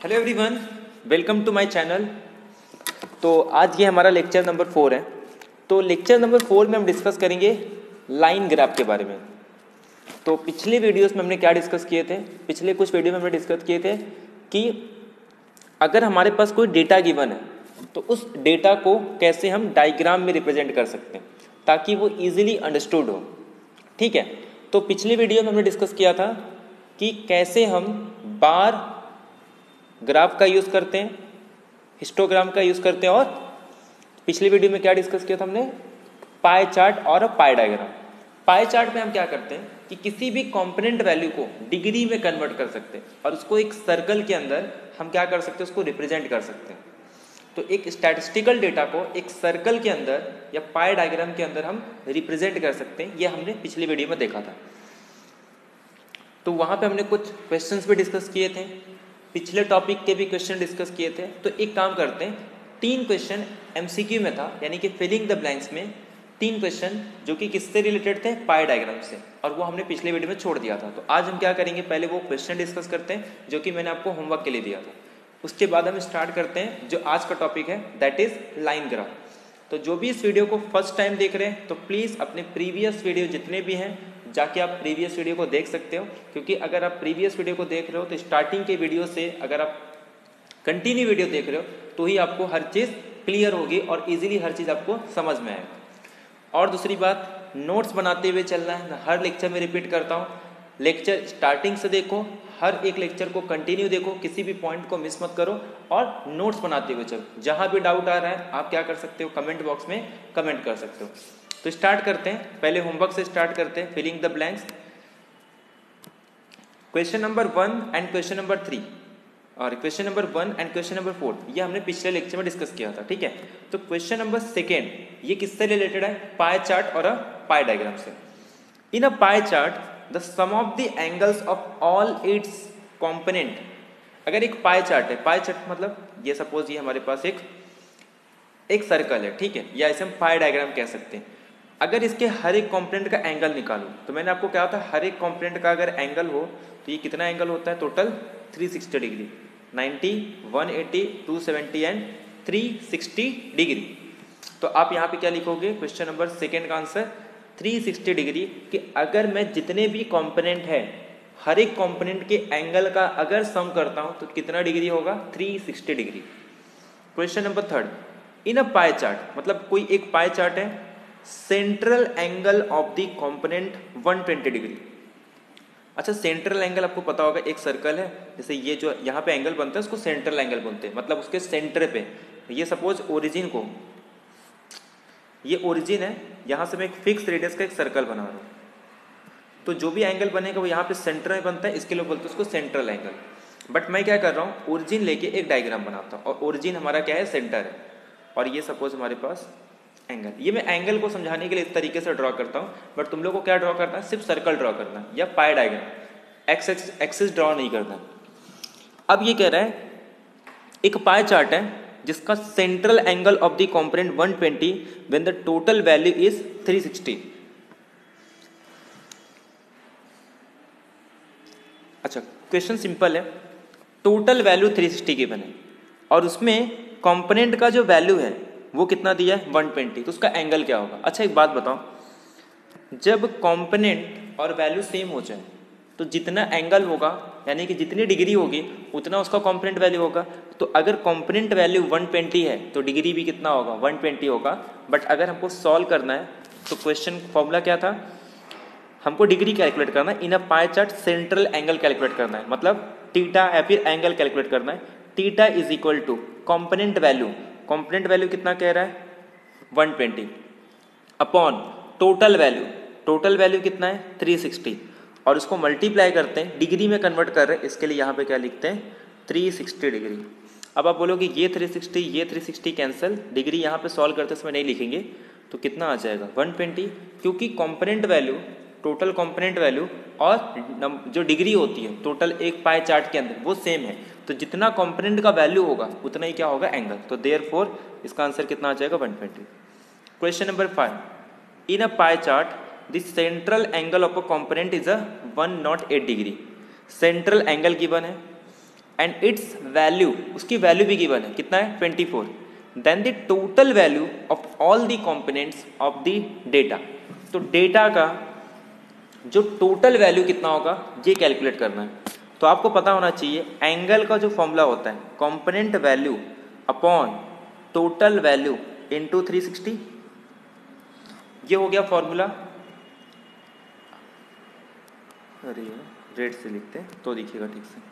Hello everyone, welcome to my channel. तो आज ये हमारा लेक्चर नंबर 4 है। तो लेक्चर नंबर 4 में हम डिस्कस करेंगे लाइन ग्राफ के बारे में। तो पिछले वीडियोस में हमने क्या डिस्कस किए थे, पिछले कुछ वीडियो में हमने डिस्कस किए थे कि अगर हमारे पास कोई डेटा गिवन है तो उस डेटा को कैसे हम डायग्राम में रिप्रेजेंट कर सकते हैं ताकि वो ईजिली अंडरस्टूड हो। ठीक है, तो पिछले वीडियो में हमने डिस्कस किया था कि कैसे हम बार ग्राफ का यूज़ करते हैं, हिस्टोग्राम का यूज़ करते हैं, और पिछले वीडियो में क्या डिस्कस किया था हमने, पाई चार्ट और पाई डायग्राम। पाई चार्ट में हम क्या करते हैं कि किसी भी कंपोनेंट वैल्यू को डिग्री में कन्वर्ट कर सकते हैं और उसको एक सर्कल के अंदर हम क्या कर सकते हैं, उसको रिप्रेजेंट कर सकते हैं। तो एक स्टैटिस्टिकल डेटा को एक सर्कल के अंदर या पाई डायग्राम के अंदर हम रिप्रेजेंट कर सकते हैं, ये हमने पिछले वीडियो में देखा था। तो वहाँ पे हमने कुछ क्वेश्चंस भी डिस्कस किए थे, पिछले टॉपिक के भी क्वेश्चन डिस्कस किए थे। तो एक काम करते हैं, 3 क्वेश्चन एमसीक्यू में था, यानी कि फिलिंग द ब्लैंक्स में 3 क्वेश्चन जो कि किससे रिलेटेड थे, पाई डायग्राम से, और वो हमने पिछले वीडियो में छोड़ दिया था। तो आज हम क्या करेंगे, पहले वो क्वेश्चन डिस्कस करते हैं जो कि मैंने आपको होमवर्क के लिए दिया था। उसके बाद हम स्टार्ट करते हैं जो आज का टॉपिक है, दैट इज लाइन ग्राफ। तो जो भी इस वीडियो को फर्स्ट टाइम देख रहे हैं तो प्लीज़ अपने प्रीवियस वीडियो जितने भी हैं जाके आप प्रीवियस वीडियो को देख सकते हो, क्योंकि अगर आप प्रीवियस वीडियो को देख रहे हो तो स्टार्टिंग के वीडियो से अगर आप कंटिन्यू वीडियो देख रहे हो तो ही आपको हर चीज़ क्लियर होगी और इजीली हर चीज़ आपको समझ में आएगा। और दूसरी बात, नोट्स बनाते हुए चलना है। मैं हर लेक्चर में रिपीट करता हूँ, लेक्चर स्टार्टिंग से देखो, हर एक लेक्चर को कंटिन्यू देखो, किसी भी पॉइंट को मिस मत करो और नोट्स बनाते हुए चलो। जहाँ भी डाउट आ रहा है आप क्या कर सकते हो, कमेंट बॉक्स में कमेंट कर सकते हो। तो स्टार्ट करते हैं, पहले होमवर्क से स्टार्ट करते हैं, filling the blanks. Question number 1 and question number 3 और question number 1 and question number 4 ये हमने पिछले लेक्चर में डिस्कस किया था। ठीक है, तो क्वेश्चन नंबर 2 ये किससे रिलेटेड है, पाई चार्ट और पाई डायग्राम से। In a pie chart the sum of the angles of all its component. अगर एक पाई चार्ट है, पाई चार्ट मतलब ये सपोज ये हमारे पास एक सर्कल है, ठीक है, या इसे हम पाई डायग्राम कह सकते हैं। अगर इसके हर एक कंपोनेंट का एंगल निकालो, तो मैंने आपको कहा था हर एक कंपोनेंट का अगर एंगल हो तो ये कितना एंगल होता है, टोटल 360 डिग्री, 90, 180, 270 एंड 360 डिग्री। तो आप यहाँ पे क्या लिखोगे, क्वेश्चन नंबर 2 का आंसर 360 डिग्री, कि अगर मैं जितने भी कंपोनेंट है हर एक कंपोनेंट के एंगल का अगर सम करता हूँ तो कितना डिग्री होगा, 360 degree. Question number 3, in a pie chart, मतलब कोई एक पाई चार्ट है, central angle of the component 120 degree. अच्छा, सेंट्रल एंगल आपको पता होगा, एक सर्कल है, जैसे ये जो यहाँ पे एंगल बनता है उसको सेंट्रल एंगल बोलते हैं, मतलब उसके सेंटर पे। ये सपोज ओरिजिन को, ये ओरिजिन है, यहाँ से मैं एक फिक्स रेडियस का एक सर्कल बना रहा हूँ, तो जो भी एंगल बनेगा वो यहाँ पे सेंटर में बनता है, इसके लिए बोलते हैं उसको सेंट्रल एंगल। बट मैं क्या कर रहा हूँ, ओरिजिन लेके एक डायग्राम बनाता हूँ और ओरिजिन हमारा क्या है, सेंटर है, और ये सपोज हमारे पास एंगल। ये मैं एंगल को समझाने के लिए इस तरीके से ड्रॉ करता हूँ, बट तुम लोग को क्या ड्रॉ करना है, सिर्फ सर्कल ड्रॉ करना है या पाई डायग्राम, एक्सिस ड्रॉ नहीं करना। अब ये कह रहा है एक पाई चार्ट है जिसका central angle of the component 120 when the total value is 360। अच्छा, क्वेश्चन सिंपल है, टोटल वैल्यू 360 गिवन है और उसमें कंपोनेंट का जो वैल्यू है वो कितना दिया है, 120, तो उसका एंगल क्या होगा। अच्छा, एक बात बताओ, जब कंपोनेंट और वैल्यू सेम हो जाए तो जितना एंगल होगा, यानी कि जितनी डिग्री होगी उतना उसका कंपोनेंट वैल्यू होगा। तो अगर कंपोनेंट वैल्यू 120 है तो डिग्री भी कितना होगा, 120 होगा। बट अगर हमको सॉल्व करना है तो क्वेश्चन फॉर्मूला क्या था, हमको डिग्री कैलकुलेट करना है, in a pie chart central angle calculate करना है, मतलब थीटा या फिर एंगल कैलकुलेट करना है। Theta is equal to component value, component value कितना कह रहा है, 120, upon total value, total value कितना है, 360, और उसको मल्टीप्लाई करते हैं, डिग्री में कन्वर्ट कर रहे हैं, इसके लिए यहाँ पे क्या लिखते हैं, 360 डिग्री। अब आप बोलोगे ये 360 कैंसिल, डिग्री यहाँ पे सॉल्व करते समय नहीं लिखेंगे, तो कितना आ जाएगा, 120, क्योंकि component value, total component value और जो डिग्री होती है टोटल एक पाई चार्ट के अंदर वो सेम है, तो जितना कंपोनेंट का वैल्यू होगा उतना ही क्या होगा, एंगल। तो देयरफॉर इसका आंसर कितना आ जाएगा, 120। Question number 5, in a pie chart the central angle of a component is 108 degree. Central angle given है, एंड इट्स वैल्यू, उसकी वैल्यू भी गिवन है, कितना है 24, then the total value of all the components of the data. तो data का जो total value कितना होगा ये कैलकुलेट करना है। तो आपको पता होना चाहिए एंगल का जो फॉर्मूला होता है component value upon total value into 360, ये हो गया फॉर्मूला। अरे रेड से लिखते हैं तो दिखेगा ठीक से।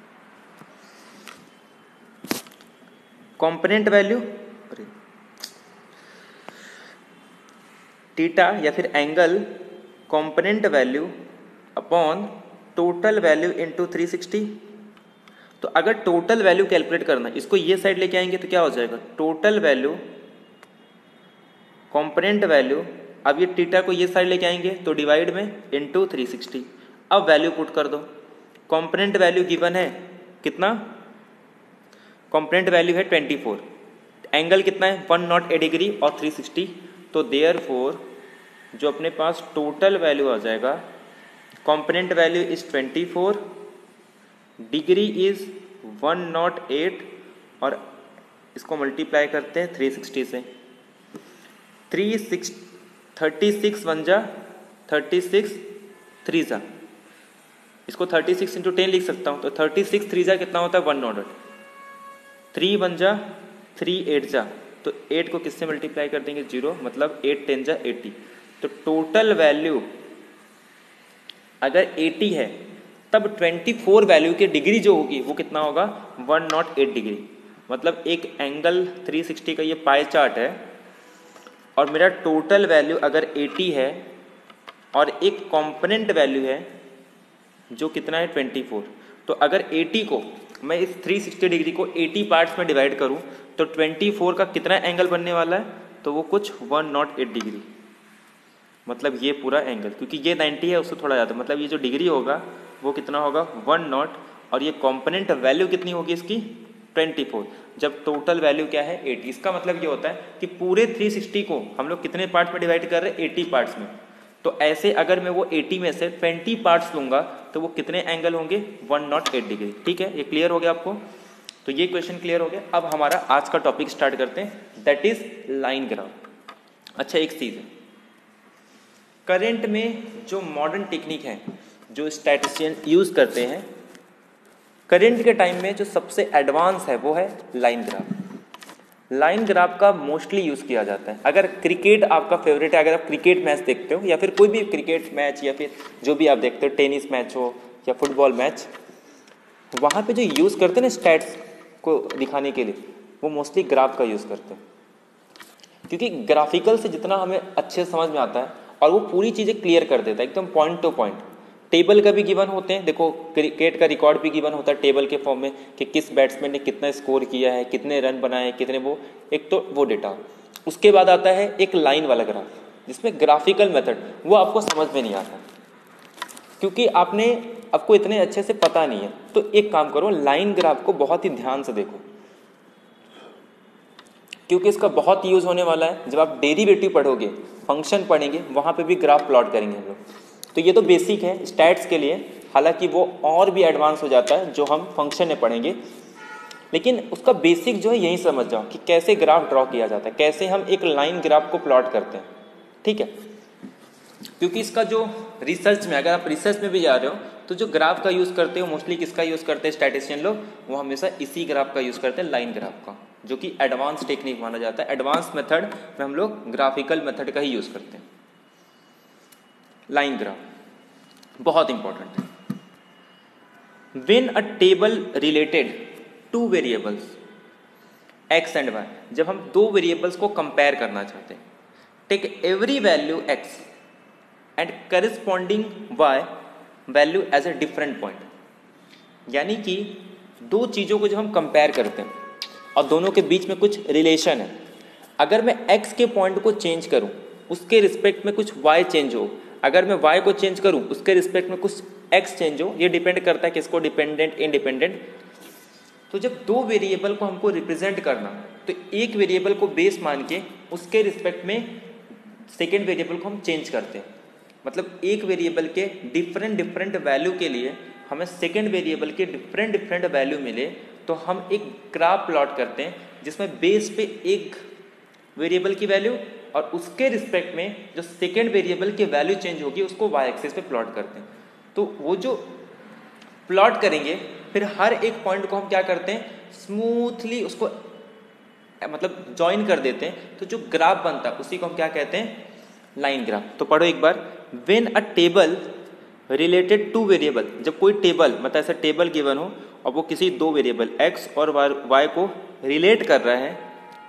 कंपोनेंट वैल्यू अरे थीटा या फिर angle component value upon total value into 360। तो अगर टोटल वैल्यू कैलकुलेट करना है, इसको ये साइड लेके आएंगे तो क्या हो जाएगा, टोटल वैल्यू कंपोनेंट वैल्यू, अब ये थीटा को ये साइड लेके आएंगे तो डिवाइड में इनटू 360। अब वैल्यू पुट कर दो, कंपोनेंट वैल्यू गिवन है कितना, कंपोनेंट वैल्यू है 24, एंगल कितना है 108 डिग्री और 360। तो देयरफॉर जो अपने पास टोटल वैल्यू आ जाएगा, component value is 24, degree is 108 और इसको मल्टीप्लाई करते हैं 360 से। 36 वन जा 36 3 जा, इसको 36 इंटू 10 लिख सकता हूँ। तो 36 3 जा कितना होता है 108, 3 वन जा 3 8 जा, तो 8 को किससे मल्टीप्लाई कर देंगे 0, मतलब 8 10 जा 80। तो टोटल वैल्यू अगर 80 है तब 24 वैल्यू की डिग्री जो होगी वो कितना होगा 108 डिग्री। मतलब एक एंगल 360 का ये पाई चार्ट है और मेरा टोटल वैल्यू अगर 80 है और एक कंपोनेंट वैल्यू है जो कितना है 24। तो अगर 80 को मैं इस 360 डिग्री को 80 पार्ट्स में डिवाइड करूं तो 24 का कितना एंगल बनने वाला है, तो वो कुछ 108 डिग्री, मतलब ये पूरा एंगल, क्योंकि ये 90 है उससे थोड़ा ज़्यादा, मतलब ये जो डिग्री होगा वो कितना होगा 10, और ये कंपोनेंट वैल्यू कितनी होगी इसकी 24, जब टोटल वैल्यू क्या है 80। इसका मतलब ये होता है कि पूरे 360 को हम लोग कितने पार्ट्स में डिवाइड कर रहे हैं 80 पार्ट्स में। तो ऐसे अगर मैं वो 80 में से 20 पार्ट्स लूंगा तो वो कितने एंगल होंगे 108 डिग्री। ठीक है, ये क्लियर हो गया आपको। तो ये क्वेश्चन क्लियर हो गया। अब हमारा आज का टॉपिक स्टार्ट करते हैं, दैट इज लाइन ग्राफ। अच्छा, एक चीज है, करंट में जो मॉडर्न टेक्निक है जो स्टैटिस्टिशियन यूज करते हैं, करंट के टाइम में जो सबसे एडवांस है वो है लाइन ग्राफ। लाइन ग्राफ का मोस्टली यूज किया जाता है। अगर क्रिकेट आपका फेवरेट है, अगर आप क्रिकेट मैच देखते हो या फिर कोई भी क्रिकेट मैच या फिर जो भी आप देखते हो, टेनिस मैच हो या फुटबॉल मैच, वहाँ पे जो यूज़ करते हैं ना स्टैट्स को दिखाने के लिए, वो मोस्टली ग्राफ का यूज़ करते हैं, क्योंकि ग्राफिकल से जितना हमें अच्छे समझ में आता है और वो पूरी चीज़ें क्लियर कर देता है एकदम पॉइंट टू पॉइंट। टेबल का भी गिवन होते हैं, देखो क्रिकेट का रिकॉर्ड भी गिवन होता है टेबल के फॉर्म में कि किस बैट्समैन ने कितना स्कोर किया है, कितने रन बनाए, कितने वो, एक तो वो डेटा। उसके बाद आता है एक लाइन वाला ग्राफ, जिसमें ग्राफिकल मेथड वो आपको समझ में नहीं आता क्योंकि आपको इतने अच्छे से पता नहीं है। तो एक काम करो, लाइन ग्राफ को बहुत ही ध्यान से देखो, क्योंकि इसका बहुत यूज होने वाला है। जब आप डेरिवेटिव पढ़ोगे, फंक्शन पढ़ेंगे, वहाँ पे भी ग्राफ प्लॉट करेंगे हम लोग। तो ये तो बेसिक है स्टैट्स के लिए, हालांकि वो और भी एडवांस हो जाता है जो हम फंक्शन में पढ़ेंगे, लेकिन उसका बेसिक जो है यही समझ जाओ कि कैसे ग्राफ ड्रॉ किया जाता है, कैसे हम एक लाइन ग्राफ को प्लॉट करते हैं। ठीक है, क्योंकि इसका जो रिसर्च में, अगर आप रिसर्च में भी जा रहे हो तो जो ग्राफ का यूज़ करते हो, मोस्टली किसका यूज़ करते हैं स्टैटिस्टिशियन लोग, वो हमेशा इसी ग्राफ का यूज़ करते हैं, लाइन ग्राफ का, जो कि एडवांस टेक्निक माना जाता है। एडवांस मेथड में हम लोग ग्राफिकल मेथड का ही यूज़ करते हैं। लाइन ग्राफ बहुत इंपॉर्टेंट है। When a table related to variables x and y, जब हम दो वेरिएबल्स को कंपेयर करना चाहते हैं, take every value x and corresponding y value as a different point. यानी कि दो चीज़ों को जब हम कंपेयर करते हैं और दोनों के बीच में कुछ रिलेशन है, अगर मैं x के पॉइंट को चेंज करूं, उसके रिस्पेक्ट में कुछ y चेंज हो, अगर मैं y को चेंज करूं, उसके रिस्पेक्ट में कुछ x चेंज हो, ये डिपेंड करता है किसको, डिपेंडेंट इंडिपेंडेंट। तो जब दो वेरिएबल को हमको रिप्रेजेंट करना, तो एक वेरिएबल को बेस मान के उसके रिस्पेक्ट में सेकेंड वेरिएबल को हम चेंज करते हैं। मतलब एक वेरिएबल के डिफरेंट वैल्यू के लिए हमें सेकेंड वेरिएबल के डिफरेंट वैल्यू मिले तो हम एक ग्राफ प्लॉट करते हैं जिसमें बेस पे एक वेरिएबल की वैल्यू और उसके रिस्पेक्ट में जो सेकेंड वेरिएबल की वैल्यू चेंज होगी उसको वाई एक्सिस पे प्लॉट करते हैं। तो वो जो प्लॉट करेंगे फिर हर एक पॉइंट को हम क्या करते हैं, स्मूथली उसको मतलब ज्वाइन कर देते हैं, तो जो ग्राफ बनता है उसी को हम क्या कहते हैं, लाइन ग्राफ। तो पढ़ो एक बार, when a table related to variable, जब कोई टेबल मतलब ऐसा टेबल गिवन हो और वो किसी दो वेरिएबल x और y को रिलेट कर रहा है,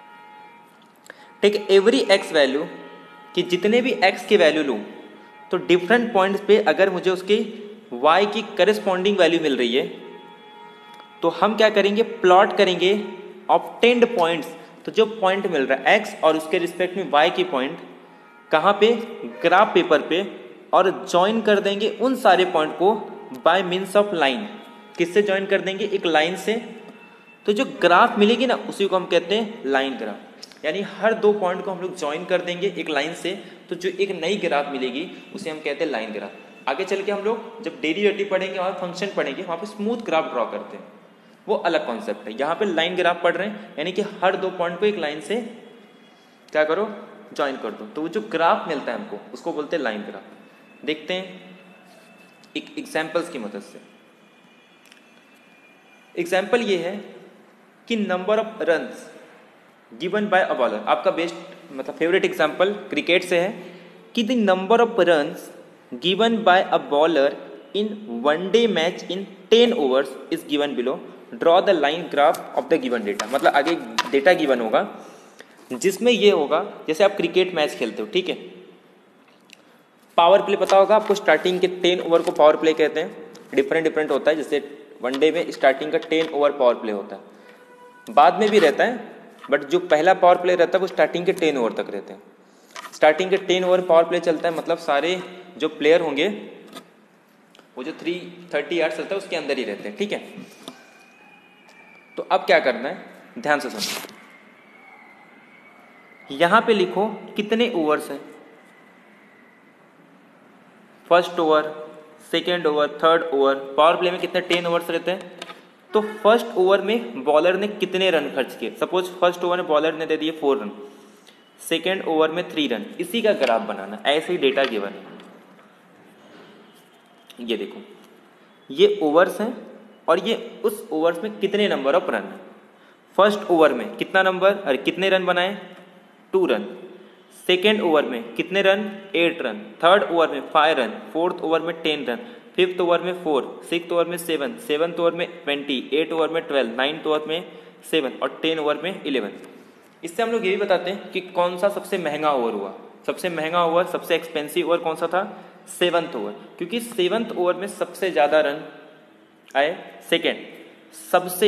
टेक एवरी x वैल्यू, कि जितने भी x की वैल्यू लूँ तो डिफरेंट पॉइंट्स पे अगर मुझे उसकी y की करस्पॉन्डिंग वैल्यू मिल रही है तो हम क्या करेंगे, प्लॉट करेंगे ऑब्टेन्ड पॉइंट्स। तो जो पॉइंट मिल रहा है x और उसके रिस्पेक्ट में y की पॉइंट कहाँ पे, ग्राफ पेपर पे, और ज्वाइन कर देंगे उन सारे पॉइंट को बाय मीन्स ऑफ लाइन। किससे ज्वाइन कर देंगे, एक लाइन से। तो जो ग्राफ मिलेगी ना उसी को हम कहते हैं लाइन ग्राफ। यानी हर दो पॉइंट को हम लोग ज्वाइन कर देंगे एक लाइन से, तो जो एक नई ग्राफ मिलेगी उसे हम कहते हैं लाइन ग्राफ। आगे चल के हम लोग जब डेरिवेटिव पढ़ेंगे और फंक्शन पढ़ेंगे वहाँ पे स्मूथ ग्राफ ड्रॉ करते हैं, वो अलग कॉन्सेप्ट है। यहाँ पे लाइन ग्राफ पढ़ रहे हैं यानी कि हर दो पॉइंट को एक लाइन से क्या करो, ज्वाइन कर दो, तो वो जो ग्राफ मिलता है हमको उसको बोलते हैं लाइन ग्राफ। देखते हैं एक एग्जाम्पल्स की मदद से। एग्जाम्पल ये है कि number of runs given by a bowler. आपका बेस्ट मतलब फेवरेट एग्जाम्पल क्रिकेट से है कि the number of runs given by a bowler in one day match in 10 overs is given below, draw the line graph of the given data. मतलब आगे data given होगा जिसमें ये होगा, जैसे आप क्रिकेट मैच खेलते हो, ठीक है, पावर प्ले पता होगा आपको, स्टार्टिंग के 10 ओवर को पावर प्ले कहते हैं। डिफरेंट होता है, जैसे वनडे में स्टार्टिंग का 10 ओवर पावर प्ले होता है, बाद में भी रहता है, बट जो पहला पावर प्ले रहता है वो स्टार्टिंग के 10 ओवर तक रहते हैं। स्टार्टिंग के 10 ओवर पावर प्ले चलता है, मतलब सारे जो प्लेयर होंगे वो जो 330 यार्ड्स चलता है उसके अंदर ही रहते हैं, ठीक है। तो अब क्या करना है, ध्यान से सुनो, यहां पे लिखो कितने ओवर्स हैं, first over, second over, third over. Power play में कितने 10 ओवर्स रहते हैं, तो फर्स्ट ओवर में बॉलर ने कितने रन खर्च किए। सपोज फर्स्ट ओवर में बॉलर ने दे दिए 4 रन, सेकेंड ओवर में 3 रन, इसी का ग्राफ बनाना। ऐसे ही डेटा गिवन है, ये देखो ये ओवर्स हैं और ये उस ओवर्स में कितने नंबर ऑफ रन है। फर्स्ट ओवर में कितना नंबर, अरे कितने रन बनाए, 2 रन। सेकेंड ओवर में कितने रन, 8 रन। थर्ड ओवर में 5 रन, फोर्थ ओवर में 10 रन, फिफ्थ ओवर में 4, सिक्स्थ ओवर में 7, सेवन्थ ओवर में 20, 8 ओवर में 12, 9th ओवर में 7 और 10 ओवर में 11। इससे हम लोग ये भी बताते हैं कि कौन सा सबसे महंगा ओवर हुआ। सबसे महंगा ओवर, सबसे एक्सपेंसिव ओवर कौन सा था, 7th ओवर, क्योंकि 7th ओवर में सबसे ज़्यादा रन आए। सेकेंड सबसे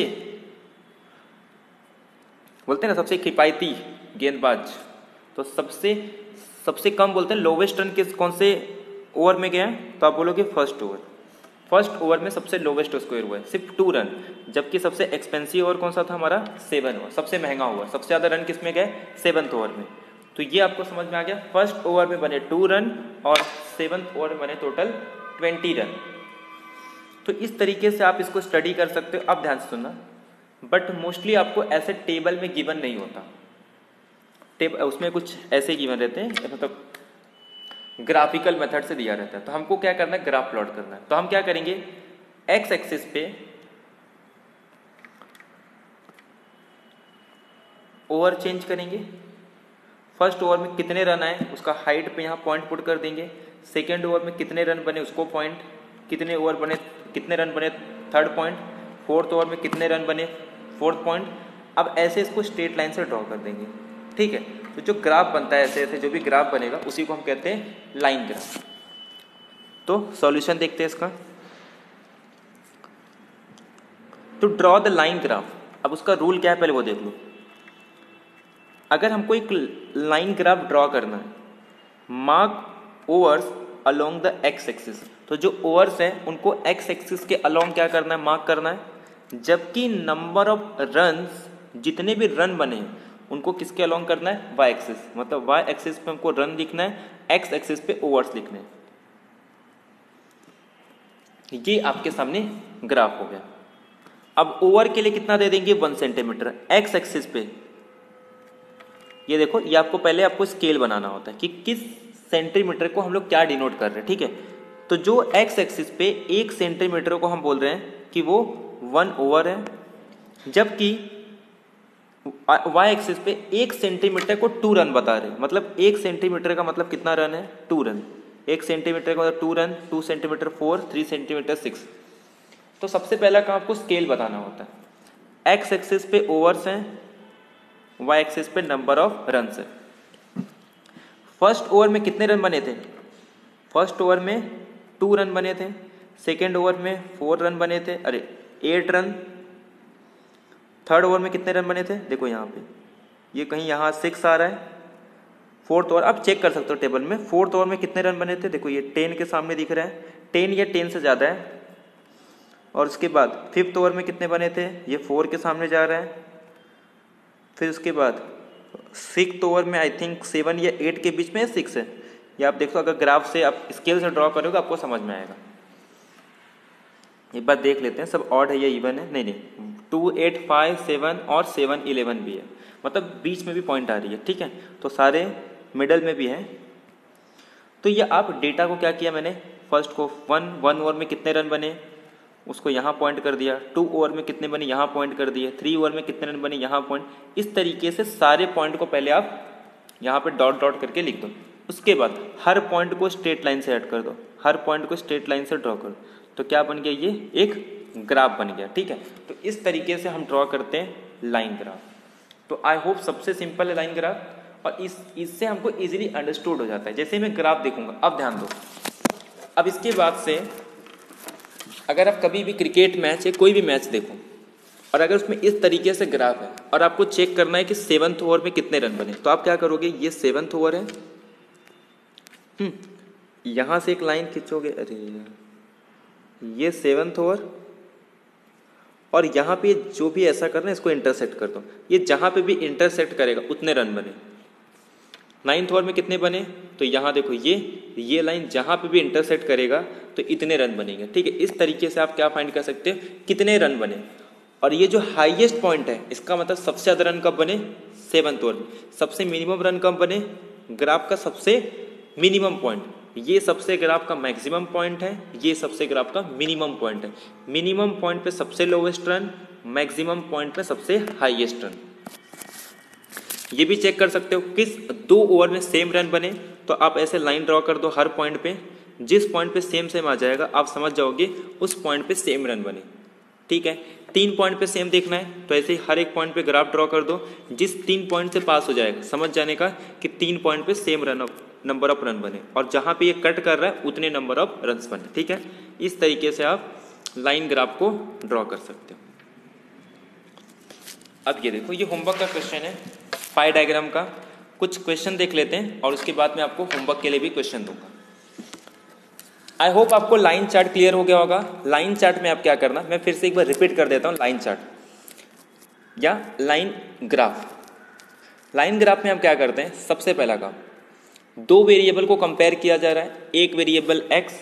बोलते हैं ना सबसे किफायती गेंदबाज, तो सबसे कम बोलते हैं लोवेस्ट रन किस कौन से ओवर में गया है, तो आप बोलोगे फर्स्ट ओवर। फर्स्ट ओवर में सबसे लोवेस्ट स्कोर हुआ है सिर्फ 2 रन, जबकि सबसे एक्सपेंसिव ओवर कौन सा था हमारा, 7 ओवर। सबसे महंगा ओवर, सबसे ज़्यादा रन किस में गए, 7th ओवर में। तो ये आपको समझ में आ गया, फर्स्ट ओवर में बने 2 रन और 7th ओवर में बने टोटल 20 रन। तो इस तरीके से आप इसको स्टडी कर सकते हो। अब ध्यान से सुनना, बट मोस्टली आपको ऐसे टेबल में गिवन नहीं होता, उसमें कुछ ऐसे गिवन रहते हैं, मतलब ग्राफिकल मेथड से दिया रहता है। तो हमको क्या करना है, ग्राफ प्लॉट करना है। तो हम क्या करेंगे, एक्स एक्सिस पे ओवर चेंज करेंगे, फर्स्ट ओवर में कितने रन आए उसका हाइट पे यहाँ पॉइंट पुट कर देंगे। सेकेंड ओवर में कितने रन बने उसको पॉइंट, कितने ओवर बने कितने रन बने थर्ड पॉइंट, फोर्थ ओवर में कितने रन बने फोर्थ पॉइंट। अब ऐसे इसको स्ट्रेट लाइन से ड्रॉ कर देंगे, ठीक है। तो जो ग्राफ बनता है ऐसे ऐसे जो भी ग्राफ बनेगा उसी को हम कहते हैं लाइन ग्राफ। तो सॉल्यूशन देखते हैं इसका। तो ड्रॉ द लाइन ग्राफ, अब उसका रूल क्या है पहले वो देख लो। अगर हमको एक लाइन ग्राफ ड्रॉ करना है, mark overs along the x axis, तो जो ओवर्स हैं उनको एक्स एक्सिस के अलोंग क्या करना है, मार्क करना है। जबकि नंबर ऑफ रन्स, जितने भी रन बने हैं उनको किसके अलोंग करना है, वाई एक्सिस। मतलब वाई एक्सिस पे हमको रन लिखना है, एक्स एक्सिस पे ओवर्स लिखने हैं। ये आपके सामने ग्राफ हो गया। अब ओवर के लिए कितना दे देंगे 1 सेंटीमीटर। एक्स एक्सिस पे ये देखो, ये आपको पहले आपको स्केल बनाना होता है कि किस सेंटीमीटर को हम लोग क्या डिनोट कर रहे हैं, ठीक है। तो जो एक्स एक्सिस पे 1 सेंटीमीटर को हम बोल रहे हैं कि वो 1 ओवर है, जबकि वाई एक्सिस पे 1 सेंटीमीटर को 2 रन बता रहे हैं। मतलब 1 सेंटीमीटर का मतलब कितना रन है, 2 रन। 1 सेंटीमीटर का मतलब 2 रन, 2 सेंटीमीटर 4, 3 सेंटीमीटर 6। तो सबसे पहला काम आपको स्केल बताना होता है। एक्स एक्सिस पे ओवर्स हैं, वाई एक्सिस पे नंबर ऑफ रन है। फर्स्ट ओवर में कितने रन बने थे, फर्स्ट ओवर में 2 रन बने थे, सेकेंड ओवर में 4 रन बने थे, 8 रन। थर्ड ओवर में कितने रन बने थे, देखो यहाँ पे ये कहीं यहाँ 6 आ रहा है। फोर्थ ओवर आप चेक कर सकते हो टेबल में, फोर्थ ओवर में कितने रन बने थे, देखो ये 10 के सामने दिख रहा है, 10 या 10 से ज़्यादा है। और उसके बाद फिफ्थ ओवर में कितने बने थे, ये 4 के सामने जा रहा है। फिर उसके बाद सिक्स्थ ओवर में आई थिंक 7 या 8 के बीच में 6 है। ये आप देखो, अगर ग्राफ से आप स्केल से ड्रॉ करोगे आपको समझ में आएगा। एक बार देख लेते हैं सब ऑड है या इवन है। नहीं 2, 8, 5, 7 और 7, 11 भी है, मतलब बीच में भी पॉइंट आ रही है, ठीक है। तो सारे मिडल में भी हैं। तो ये आप डेटा को क्या किया मैंने, फर्स्ट को 1 ओवर में कितने रन बने उसको यहाँ पॉइंट कर दिया, 2 ओवर में कितने बने यहाँ पॉइंट कर दिए, 3 ओवर में कितने रन बने यहाँ पॉइंट। इस तरीके से सारे पॉइंट को पहले आप यहाँ पे डॉट डॉट करके लिख दो। उसके बाद हर पॉइंट को स्ट्रेट लाइन से ऐड कर दो, हर पॉइंट को स्ट्रेट लाइन से ड्रॉ कर दो। तो क्या बन गया, ये एक ग्राफ बन गया, ठीक है। तो इस तरीके से हम ड्रॉ करते हैं लाइन ग्राफ। तो आई होप सबसे सिंपल है लाइन ग्राफ, और इससे हमको इजीली अंडरस्टूड हो जाता है। जैसे मैं ग्राफ देखूंगा, अब ध्यान दो, अब इसके बाद से अगर आप कभी भी क्रिकेट मैच या कोई भी मैच देखो और अगर उसमें इस तरीके से ग्राफ है और आपको चेक करना है कि 7th ओवर में कितने रन बने, तो आप क्या करोगे, ये 7th ओवर है, यहां से एक लाइन खींचोगे, अरे ये 7th ओवर, और यहाँ पे जो भी ऐसा करना है इसको इंटरसेक्ट कर दो। ये जहाँ पे भी इंटरसेक्ट करेगा उतने रन बने। 9th ओवर में कितने बने, तो यहाँ देखो ये लाइन जहाँ पे भी इंटरसेक्ट करेगा तो इतने रन बनेंगे, ठीक है। इस तरीके से आप क्या फाइंड कर सकते हो, कितने रन बने। और ये जो हाईएस्ट पॉइंट है इसका मतलब सबसे ज़्यादा रन कब बने, 7th ओवर में। सबसे मिनिमम रन कब बने, ग्राफ का सबसे मिनिमम पॉइंट, ये सबसे ग्राफ का मैक्सिमम पॉइंट है, ये सबसे ग्राफ का मिनिमम पॉइंट है। मिनिमम पॉइंट पे सबसे लोवेस्ट रन, मैक्सिमम पॉइंट पे सबसे हाईएस्ट रन। ये भी चेक कर सकते हो किस 2 ओवर में सेम रन बने, तो आप ऐसे लाइन ड्रॉ कर दो हर पॉइंट पे, जिस पॉइंट पे सेम आ जाएगा आप समझ जाओगे उस पॉइंट पे सेम रन बने, ठीक है। 3 पॉइंट पे सेम देखना है तो ऐसे ही हर एक पॉइंट पे ग्राफ ड्रॉ कर दो, जिस 3 पॉइंट से पास हो जाएगा समझ जाने का कि 3 पॉइंट पे सेम नंबर ऑफ रन बने, और जहां पे ये कट कर रहा है उतने नंबर ऑफ रन्स बने, ठीक है। इस तरीके से आप लाइन ग्राफ को ड्रॉ कर सकते हो। अब ये देखो, ये होमवर्क का क्वेश्चन है पाई डायग्राम का। कुछ क्वेश्चन देख लेते हैं और उसके बाद मैं आपको होमवर्क के लिए भी क्वेश्चन दूंगा। आई होप आपको लाइन चार्ट क्लियर हो गया होगा। लाइन चार्ट में आप क्या करना, मैं फिर से एक बार रिपीट कर देता हूँ, लाइन चार्ट या लाइन ग्राफ। लाइन ग्राफ में आप क्या करते हैं, सबसे पहला काम 2 वेरिएबल को कंपेयर किया जा रहा है, एक वेरिएबल x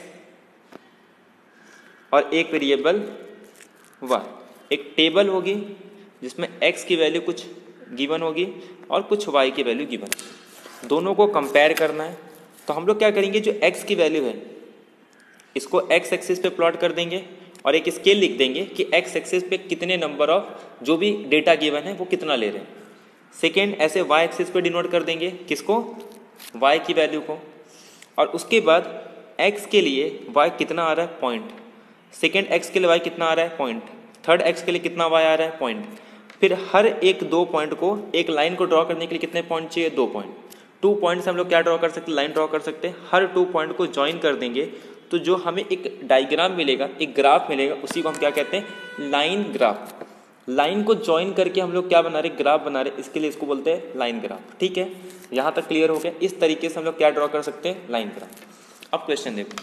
और एक वेरिएबल y। एक टेबल होगी जिसमें x की वैल्यू कुछ गिवन होगी और कुछ y की वैल्यू गिवन, दोनों को कंपेयर करना है। तो हम लोग क्या करेंगे, जो x की वैल्यू है इसको x एक्सिस पे प्लॉट कर देंगे और एक स्केल लिख देंगे कि x एक्सिस पे कितने नंबर ऑफ जो भी डेटा गिवन है वो कितना ले रहे हैं। सेकेंड, ऐसे y एक्सिस पे डिनोट कर देंगे किसको, y की वैल्यू को। और उसके बाद x के लिए y कितना आ रहा है, पॉइंट। सेकेंड x के लिए y कितना आ रहा है, पॉइंट। थर्ड x के लिए कितना y आ रहा है, पॉइंट। फिर हर एक 2 पॉइंट को, एक लाइन को ड्रॉ करने के लिए कितने पॉइंट चाहिए, 2 पॉइंट। 2 पॉइंट से हम लोग क्या ड्रॉ कर सकते हैं, लाइन ड्रॉ कर सकते हैं। हर 2 पॉइंट को ज्वाइन कर देंगे तो जो हमें एक डायग्राम मिलेगा, एक ग्राफ मिलेगा, उसी को हम क्या कहते हैं, लाइन ग्राफ। लाइन को ज्वाइन करके हम लोग क्या बना रहे, ग्राफ बना रहे, इसके लिए इसको बोलते हैं लाइन ग्राफ, ठीक है। यहाँ तक क्लियर हो गया। इस तरीके से हम लोग क्या ड्रॉ कर सकते हैं, लाइन ग्राफ। अब क्वेश्चन देखो,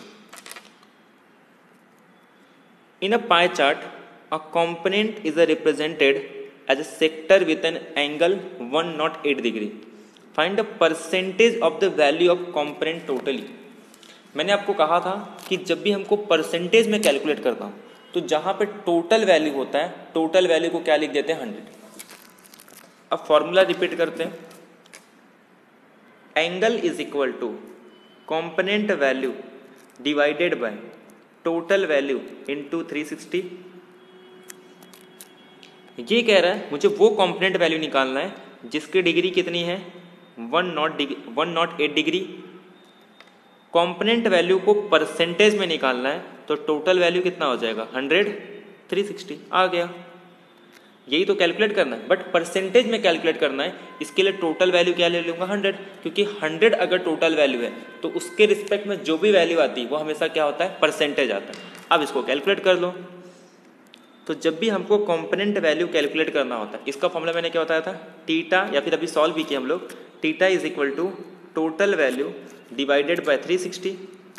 in a pie chart a component is represented as a sector with an angle 108 degree. Find the percentage of the value of component totally. मैंने आपको कहा था कि जब भी हमको परसेंटेज में कैलकुलेट करता हूँ तो जहां पे टोटल वैल्यू होता है, टोटल वैल्यू को क्या लिख देते हैं 100। अब फॉर्मूला रिपीट करते हैं, angle is equal to component value divided by total value into 360। ये कह रहा है मुझे वो कॉम्पोनेंट वैल्यू निकालना है जिसकी डिग्री कितनी है 108 डिग्री। कॉम्पोनेंट वैल्यू को परसेंटेज में निकालना है तो टोटल वैल्यू कितना हो जाएगा 100 360 आ गया। यही तो कैलकुलेट करना है, बट परसेंटेज में कैलकुलेट करना है, इसके लिए टोटल वैल्यू क्या ले लूंगा 100, क्योंकि 100 अगर टोटल वैल्यू है तो उसके रिस्पेक्ट में जो भी वैल्यू आती है वो हमेशा क्या होता है परसेंटेज आता है। अब इसको कैलकुलेट कर लो। तो जब भी हमको कॉम्पोनेंट वैल्यू कैलकुलेट करना होता है, इसका फॉर्मूला मैंने क्या बताया था, थीटा, या फिर अभी सॉल्व भी किया हम लोग, theta is equal to total value divided by 360।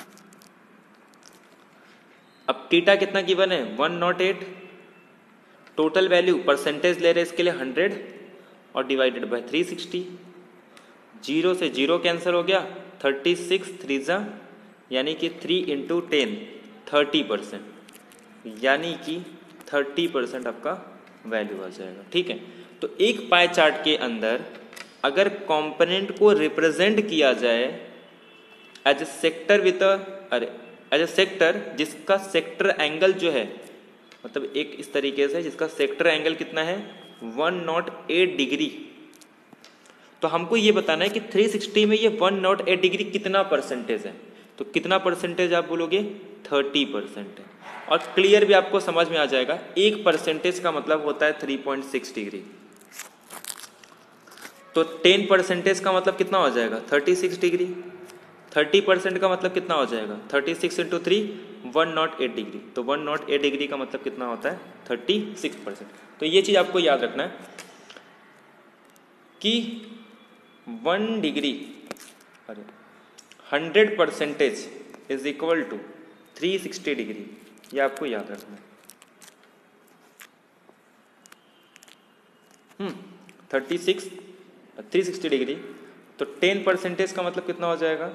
अब थीटा कितना गिवन है 108, टोटल वैल्यू परसेंटेज ले रहे इसके लिए 100 और डिवाइडेड बाय 360। 0 से 0 कैंसिल हो गया, 36 3 यानी कि 3 इंटू 10 30%, यानी कि 30% आपका वैल्यू आ जाएगा। ठीक है, तो एक पाई चार्ट के अंदर अगर कंपोनेंट को रिप्रेजेंट किया जाए as a sector with as a sector जिसका सेक्टर एंगल जो है, मतलब एक इस तरीके से जिसका सेक्टर एंगल कितना है 108 डिग्री, तो हमको ये बताना है कि 360 में ये 108 डिग्री कितना परसेंटेज है। तो कितना परसेंटेज आप बोलोगे 30% है, और क्लियर भी आपको समझ में आ जाएगा। 1% का मतलब होता है 3.6 डिग्री, तो 10% का मतलब कितना हो जाएगा 36 डिग्री, 30% का मतलब कितना हो जाएगा 36 इंटू 3 108 डिग्री, तो 108 डिग्री का मतलब कितना होता है 36%। तो ये चीज़ आपको याद रखना है कि 1 degree 100% is equal to 360 degree, ये आपको याद रखना है। 360 डिग्री, तो 10% का मतलब कितना हो जाएगा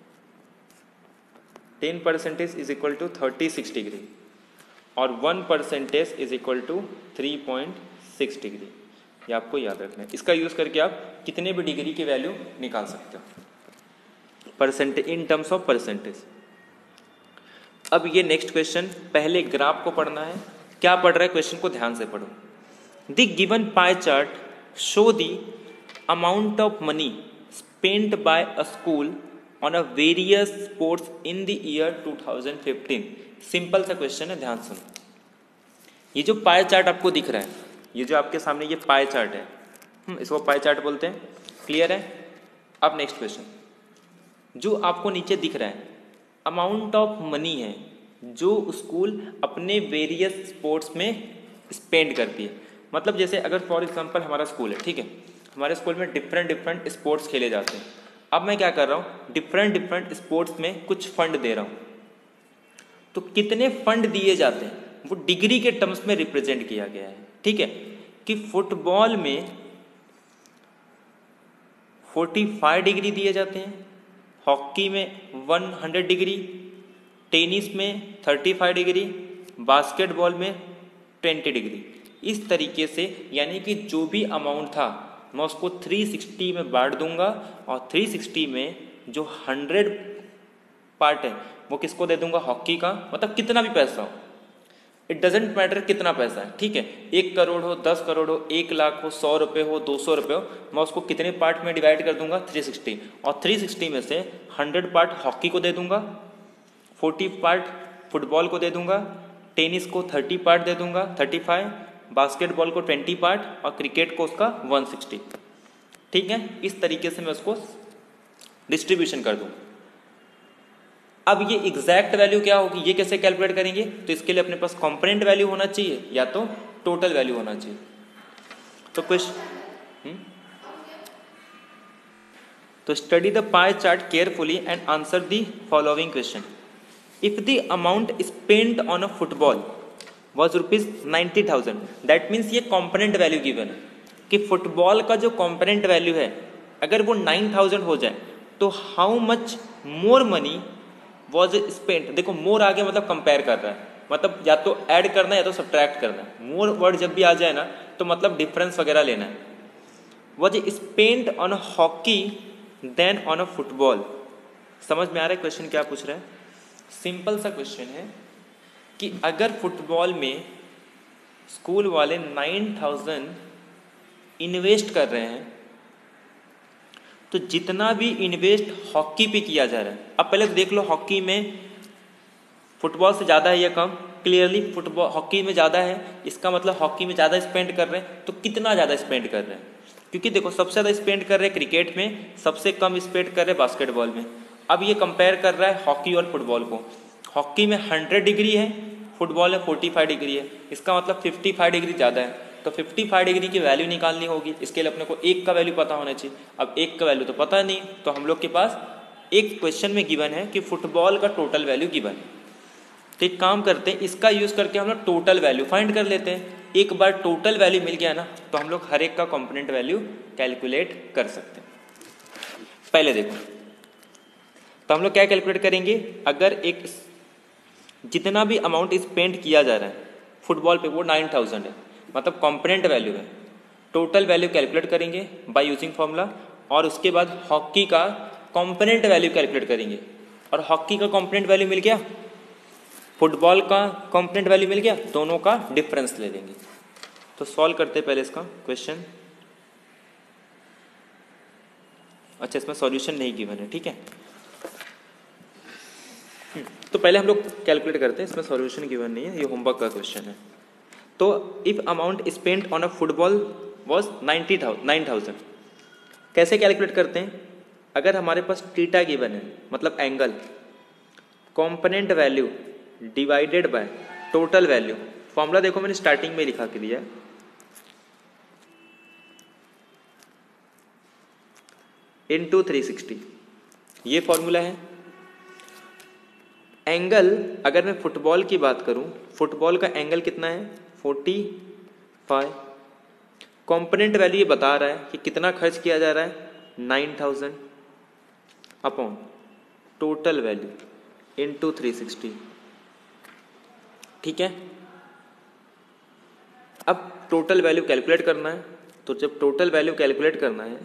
10% इज इक्वल टू 36 डिग्री, और 1% इज इक्वल टू 3.6 डिग्री, ये आपको याद रखना है। इसका यूज करके आप कितने भी डिग्री की वैल्यू निकाल सकते हो percentage, in terms of percentage. अब ये नेक्स्ट क्वेश्चन, पहले ग्राफ को पढ़ना है। क्या पढ़ रहा है क्वेश्चन को ध्यान से पढ़ो। The given pie chart show the amount of money spent by a school on a various sports in the year 2015। Simple सा क्वेश्चन है, ध्यान सुनो। ये जो पाई चार्ट आपको दिख रहा है, ये जो आपके सामने ये पाई चार्ट है, इसको पाई चार्ट बोलते हैं। क्लियर है? अब नेक्स्ट क्वेश्चन, जो आपको नीचे दिख रहा है अमाउंट ऑफ मनी है जो स्कूल अपने वेरियस स्पोर्ट्स में स्पेंड करती है। मतलब जैसे अगर फॉर एग्जांपल हमारा स्कूल है, ठीक है, हमारे स्कूल में डिफरेंट स्पोर्ट्स खेले जाते हैं। अब मैं क्या कर रहा हूँ, डिफरेंट स्पोर्ट्स में कुछ फंड दे रहा हूँ, तो कितने फंड दिए जाते हैं वो डिग्री के टर्म्स में रिप्रेजेंट किया गया है। ठीक है, कि फुटबॉल में 45 डिग्री दिए जाते हैं, हॉकी में 100 डिग्री, टेनिस में 35 डिग्री, बास्केटबॉल में 20 डिग्री। इस तरीके से यानी कि जो भी अमाउंट था मैं उसको 360 में बांट दूंगा, और 360 में जो 100 पार्ट है वो किसको दे दूंगा, हॉकी का। मतलब कितना भी पैसा हो, इट डजेंट मैटर कितना पैसा है, ठीक है, 1 करोड़ हो, 10 करोड़ हो, 1 लाख हो, 100 रुपये हो, 200 रुपये हो, मैं उसको कितने पार्ट में डिवाइड कर दूंगा 360, और 360 में से 100 पार्ट हॉकी को दे दूंगा, 40 पार्ट फुटबॉल को दे दूंगा, टेनिस को 30 पार्ट दे दूंगा 35, बास्केटबॉल को 20 पार्ट, और क्रिकेट को उसका 160। ठीक है, इस तरीके से मैं उसको डिस्ट्रीब्यूशन कर दूँ। अब ये एग्जैक्ट वैल्यू क्या होगी, ये कैसे कैलकुलेट करेंगे, तो इसके लिए अपने पास कंपोनेंट वैल्यू होना चाहिए या तो टोटल वैल्यू होना चाहिए। तो तो study the pie chart carefully and answer the following question. If the amount spent on a football was ₹90,000, that means ये कॉम्पोनेंट वैल्यू गिवन है कि फुटबॉल का जो कॉम्पोनेंट वैल्यू है अगर वो 9,000 हो जाए तो how much more money was spent. देखो मोर आगे मतलब कंपेयर कर रहा है, मतलब या तो ऐड करना है या तो सब्ट्रैक्ट करना है। मोर वर्ड जब भी आ जाए ना तो मतलब डिफरेंस वगैरह लेना है। Was spent on hockey then on a football. समझ में आ रहा है क्वेश्चन क्या पूछ रहा है? सिंपल सा क्वेश्चन है कि अगर फुटबॉल में स्कूल वाले 9,000 इन्वेस्ट कर रहे हैं तो जितना भी इन्वेस्ट हॉकी पे किया जा रहा है, अब पहले तो देख लो हॉकी में फुटबॉल से ज़्यादा है या कम। क्लियरली फुटबॉल हॉकी में ज़्यादा है, इसका मतलब हॉकी में ज़्यादा स्पेंड कर रहे हैं। तो कितना ज़्यादा स्पेंड कर रहे हैं? क्योंकि देखो सबसे ज़्यादा स्पेंड कर रहे हैं क्रिकेट में, सबसे कम स्पेंड कर रहे हैं बास्केटबॉल में। अब ये कंपेयर कर रहा है हॉकी और फुटबॉल को। हॉकी में 100 डिग्री है, फुटबॉल में 45 डिग्री है, इसका मतलब 55 डिग्री ज़्यादा है। तो 55 डिग्री की वैल्यू निकालनी होगी, इसके लिए अपने को एक का वैल्यू पता होना चाहिए। अब एक का वैल्यू तो पता नहीं, तो हम लोग के पास एक क्वेश्चन में गिवन है कि फुटबॉल का टोटल वैल्यू गिवन है। तो एक काम करते हैं, इसका यूज़ करके हम लोग टोटल वैल्यू फाइंड कर लेते हैं। एक बार टोटल वैल्यू मिल गया ना तो हम लोग हर एक का कंपोनेंट वैल्यू कैलकुलेट कर सकते हैं। पहले देखो तो हम लोग क्या कैलकुलेट करेंगे, अगर एक जितना भी अमाउंट स्पेंड किया जा रहा है फुटबॉल पे वो 9,000 है, मतलब कंपोनेंट वैल्यू है। टोटल वैल्यू कैलकुलेट करेंगे बाय यूजिंग फॉर्मूला, और उसके बाद हॉकी का कंपोनेंट वैल्यू कैलकुलेट करेंगे। और हॉकी का कंपोनेंट वैल्यू मिल गया, फुटबॉल का कंपोनेंट वैल्यू मिल गया, दोनों का डिफरेंस ले लेंगे। तो सॉल्व करते हैं पहले इसका क्वेश्चन। अच्छा इसमें सॉल्यूशन नहीं गिवन है, ठीक है। तो पहले हम लोग कैलकुलेट करते हैं, इसमें सॉल्यूशन गिवन नहीं है, ये होमवर्क का क्वेश्चन है। तो if amount spent on a football was 9,000, कैसे कैलकुलेट करते हैं? अगर हमारे पास थीटा गिवन है, मतलब angle, component value divided by total value. Formula देखो मैंने स्टार्टिंग में लिखा के दिया है, इनटू 360, ये फॉर्मूला है। एंगल अगर मैं फुटबॉल की बात करूं, फुटबॉल का एंगल कितना है 45। कंपोनेंट वैल्यू ये बता रहा है कि कितना खर्च किया जा रहा है 9,000 अपॉन टोटल वैल्यू इनटू 360, ठीक है। अब टोटल वैल्यू कैलकुलेट करना है, तो जब टोटल वैल्यू कैलकुलेट करना है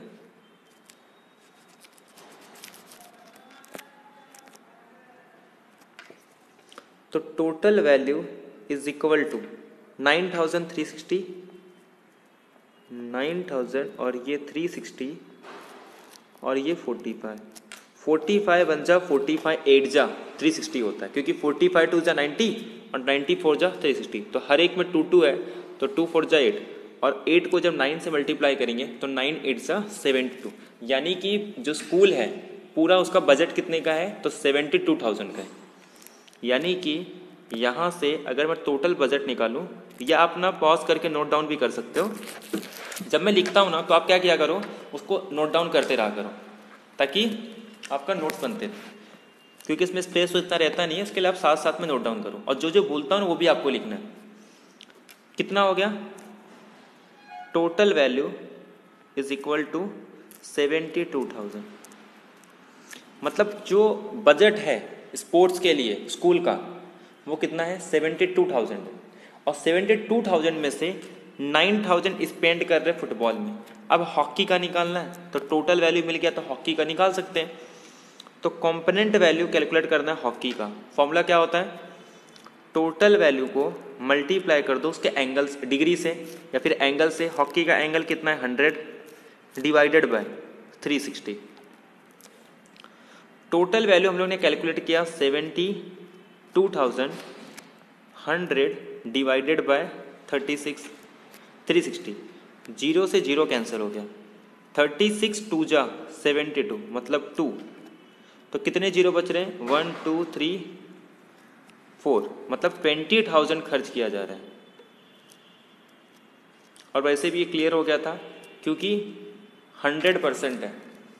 तो total value is equal to 9,360, 9,000 और ये 360 और ये 45 बन जा 45 8 जा 360 होता है, क्योंकि 45 2 जा 90 और 94 जा 360। तो हर एक में 2 2 है, तो 2 4 जा 8, और 8 को जब 9 से मल्टीप्लाई करेंगे तो 9 8 जा 72। यानी कि जो स्कूल है पूरा उसका बजट कितने का है, तो 72,000 का है। यानी कि यहाँ से अगर मैं टोटल बजट निकालूँ, या आप ना पॉज करके नोट डाउन भी कर सकते हो। जब मैं लिखता हूँ ना तो आप क्या किया करो, उसको नोट डाउन करते रहा करो ताकि आपका नोट्स बनते रहे, क्योंकि इसमें स्पेस तो इतना रहता नहीं है, इसके लिए आप साथ साथ में नोट डाउन करो। और जो जो बोलता हूँ ना वो भी आपको लिखना है। कितना हो गया, total value is equal to 72,000। मतलब जो बजट है स्पोर्ट्स के लिए स्कूल का वो कितना है 72,000 है, और 72,000 में से 9,000 स्पेंड कर रहे फुटबॉल में। अब हॉकी का निकालना है तो टोटल वैल्यू मिल गया तो हॉकी का निकाल सकते हैं। तो कंपोनेंट वैल्यू कैलकुलेट करना है हॉकी का, फॉर्मूला क्या होता है, टोटल वैल्यू को मल्टीप्लाई कर दो उसके एंगल्स डिग्री से या फिर एंगल से। हॉकी का एंगल कितना है 100 डिवाइडेड बाय 360। टोटल वैल्यू हम लोग ने कैलकुलेट किया 72,000 100 डिवाइडेड बाय 360। जीरो से जीरो कैंसिल हो गया, 36 2 जा 72 मतलब 2। तो कितने जीरो बच रहे हैं 1 2 3 4, मतलब 20,000 खर्च किया जा रहा है। और वैसे भी ये क्लियर हो गया था क्योंकि 100% है।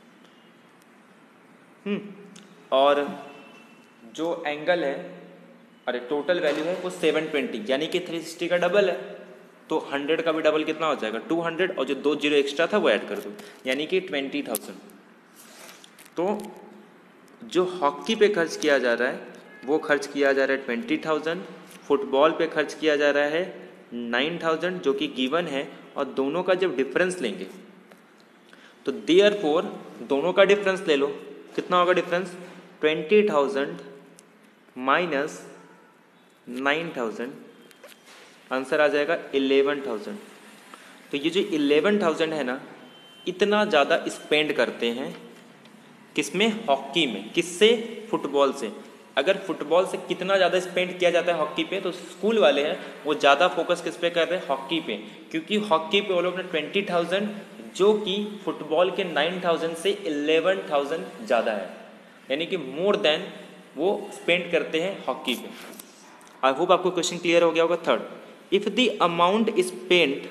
और जो एंगल है, अरे टोटल वैल्यू है वो 720, यानी कि 360 का डबल है। तो 100 का भी डबल कितना हो जाएगा 200, और जो 2 जीरो एक्स्ट्रा था वो ऐड कर दो, यानी कि 20,000। तो जो हॉकी पे खर्च किया जा रहा है वो खर्च किया जा रहा है 20,000, फुटबॉल पे खर्च किया जा रहा है 9,000 जो कि गिवन है, और दोनों का जब डिफरेंस लेंगे तो देयरफॉर दोनों का डिफरेंस ले लो। कितना होगा डिफरेंस? 20,000 माइनस 9,000, आंसर आ जाएगा 11,000। तो ये जो 11,000 है ना, इतना ज़्यादा स्पेंड करते हैं किसमें? हॉकी में। किससे? फुटबॉल से। अगर फुटबॉल से कितना ज़्यादा स्पेंड किया जाता है हॉकी पे, तो स्कूल वाले हैं वो ज़्यादा फोकस किस पे कर रहे हैं? हॉकी पे। क्योंकि हॉकी पे वो लोग ने 20,000 जो कि फुटबॉल के 9,000 से 11,000 ज़्यादा है, यानी कि मोर देन वो स्पेंड करते हैं हॉकी पे। आई होप आपको क्वेश्चन क्लियर हो गया होगा। Third, if the amount spent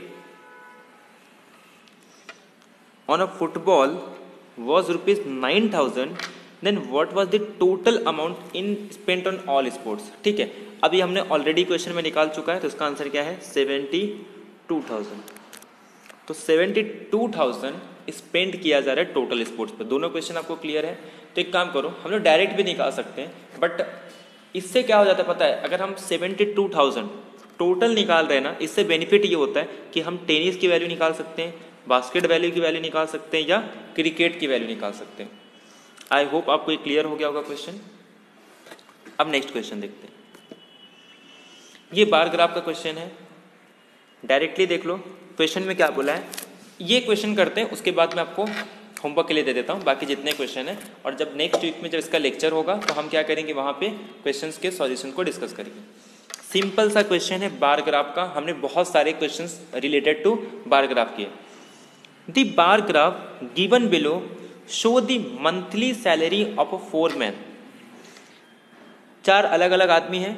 on a football was rupees 9,000, then what was the total amount in spent on all sports? ठीक है, अभी हमने ऑलरेडी क्वेश्चन में निकाल चुका है, तो इसका आंसर क्या है? 72,000। तो 72,000 स्पेंड किया जा रहा है टोटल स्पोर्ट्स पर। दोनों क्वेश्चन आपको क्लियर है? तो एक काम करो, हम लोग डायरेक्ट भी निकाल सकते हैं, बट इससे क्या हो जाता है पता है? अगर हम 72,000 टोटल निकाल रहे हैं ना, इससे बेनिफिट ये होता है कि हम टेनिस की वैल्यू निकाल सकते हैं, बास्केट वैल्यू की वैल्यू निकाल सकते हैं, या क्रिकेट की वैल्यू निकाल सकते हैं। आई होप आपको ये क्लियर हो गया होगा क्वेश्चन। अब नेक्स्ट क्वेश्चन देखते हैं। ये बार ग्राफ का क्वेश्चन है, डायरेक्टली देख लो क्वेश्चन में क्या बोला है। ये क्वेश्चन करते हैं, उसके बाद मैं आपको होमवर्क के लिए दे देता हूँ बाकी जितने क्वेश्चन हैं, और जब नेक्स्ट वीक में जब इसका लेक्चर होगा तो हम क्या करेंगे, वहाँ पे क्वेश्चंस के सॉल्यूशन को डिस्कस करेंगे। सिंपल सा क्वेश्चन है बार ग्राफ का, हमने बहुत सारे questions related to bar graph किए। The bar graph given below show the monthly salary of a 4 man। 4 अलग अलग आदमी हैं,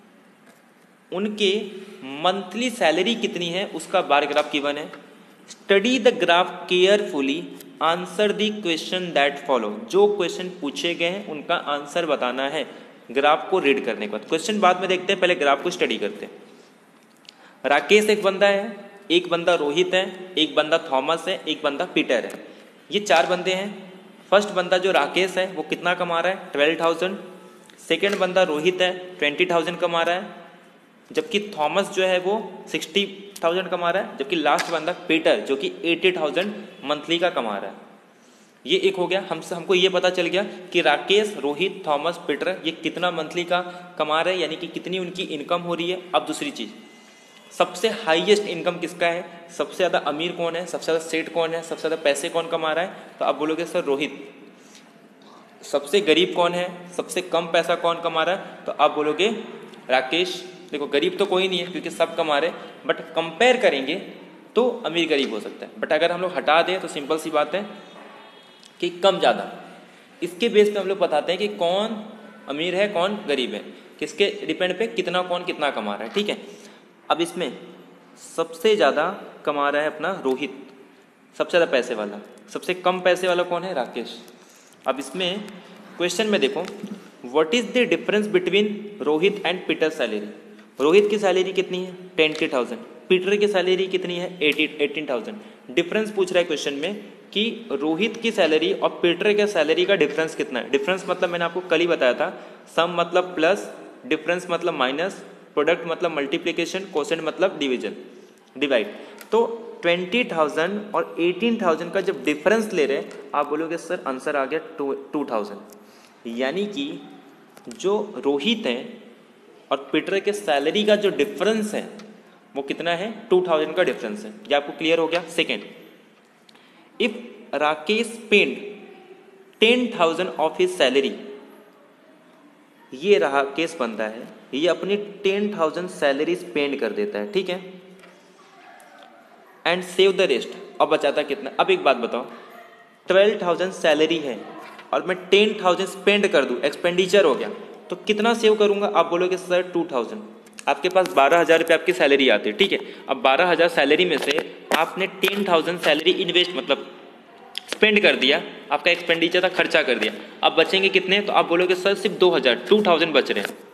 उनके मंथली सैलरी कितनी है उसका बार ग्राफ गिवन है। Study the graph carefully, answer the question that follow. जो क्वेश्चन पूछे गए हैं उनका आंसर बताना है ग्राफ को रीड करने के बाद। क्वेश्चन बाद में देखते हैं, पहले ग्राफ को स्टडी करते हैं। राकेश एक बंदा है, एक बंदा रोहित है, एक बंदा थॉमस है, एक बंदा पीटर है। ये 4 बंदे हैं। फर्स्ट बंदा जो राकेश है वो कितना कमा रहा है? 12,000। सेकेंड बंदा रोहित है, 20,000 कमा रहा है, जबकि थॉमस जो है वो 60,000 कमा रहा है, जबकि लास्ट बंदा पीटर जो कि 80,000 मंथली का कमा रहा है। ये एक हो गया। हमको ये पता चल गया कि राकेश, रोहित, थॉमस, पीटर ये कितना मंथली का कमा रहे हैं, यानी कि कितनी उनकी इनकम हो रही है। अब दूसरी चीज़, सबसे हाईएस्ट इनकम किसका है? सबसे ज़्यादा अमीर कौन है? सबसे ज़्यादा सेठ कौन है? सबसे ज़्यादा पैसे कौन कमा रहा है? तो आप बोलोगे सर रोहित। सबसे गरीब कौन है? सबसे कम पैसा कौन कमा रहा है? तो आप बोलोगे राकेश। देखो गरीब तो कोई नहीं है क्योंकि सब कमा रहे, बट कंपेयर करेंगे तो अमीर गरीब हो सकता है। बट अगर हम लोग हटा दें तो सिंपल सी बात है कि कम ज़्यादा, इसके बेस पे हम लोग बताते हैं कि कौन अमीर है कौन गरीब है, किसके डिपेंड पे कितना कौन कितना कमा रहा है। ठीक है, अब इसमें सबसे ज़्यादा कमा रहा है अपना रोहित, सबसे ज़्यादा पैसे वाला। सबसे कम पैसे वाला कौन है? राकेश। अब इसमें क्वेश्चन में देखो, what is the difference between Rohit and Peter salary. Rohit की सैलरी कितनी है? 20,000। पीटर की सैलरी कितनी है? 18,000। डिफरेंस पूछ रहा है क्वेश्चन में कि रोहित की सैलरी और पीटर के सैलरी का डिफरेंस कितना है। डिफरेंस मतलब मैंने आपको कल ही बताया था, सम मतलब प्लस, डिफरेंस मतलब माइनस, प्रोडक्ट मतलब मल्टीप्लिकेशन, कोसेंट मतलब डिवीजन, डिवाइड। तो 20,000 और 18,000 का जब डिफरेंस ले रहे हैं, आप बोलोगे सर आंसर आ गया 2,000। यानी कि जो रोहित है और पीटर के सैलरी का जो डिफरेंस है वो कितना है? 2,000 का डिफरेंस है। ये आपको क्लियर हो गया। Second, if Rakesh paid 10,000 of his salary, ये राकेश बंदा है, ये अपनी 10,000 सैलरी स्पेंड कर देता है, ठीक है, एंड सेव द रेस्ट। अब बचाता कितना? अब एक बात बताओ, 12,000 सैलरी है और मैं 10,000 स्पेंड कर दूं, एक्सपेंडिचर हो गया, तो कितना सेव करूंगा? आप बोलोगे सर 2,000। आपके पास 12,000 रुपये आपकी सैलरी आती है, ठीक है। अब 12,000 सैलरी में से आपने 10,000 सैलरी इन्वेस्ट मतलब स्पेंड कर दिया, आपका एक्सपेंडिचर था, खर्चा कर दिया। अब बचेंगे कितने? तो आप बोलोगे सर सिर्फ 2,000 बच रहे हैं।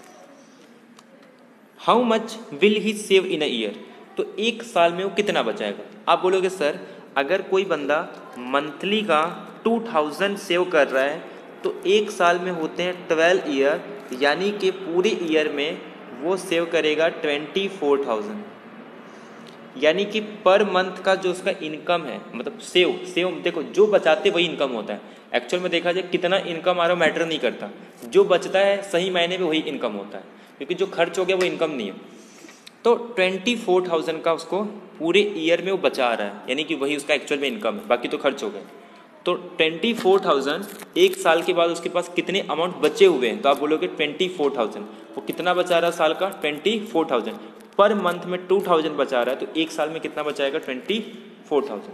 How much will he save in a year, तो एक साल में वो कितना बचाएगा? आप बोलोगे सर अगर कोई बंदा मंथली का 2,000 सेव कर रहा है तो एक साल में होते हैं 12 ईयर, यानी कि पूरे ईयर में वो सेव करेगा 24,000। यानी कि पर मंथ का जो उसका इनकम है, मतलब सेव देखो, जो बचाते वही इनकम होता है। एक्चुअल में देखा जाए कितना इनकम आ रहा मैटर नहीं करता, जो बचता है सही मायने में वही इनकम होता है, क्योंकि जो खर्च हो गया वो इनकम नहीं है। तो 24,000 का उसको पूरे ईयर में वो बचा आ रहा है, यानी कि वही उसका एक्चुअल में इनकम है, बाकी तो खर्च हो गए। तो 24,000 एक साल के बाद उसके पास कितने अमाउंट बचे हुए हैं, तो आप बोलोगे 24,000। वो कितना बचा रहा है साल का? 24,000। पर मंथ में 2,000 बचा रहा है, तो एक साल में कितना बचाएगा? 24,000।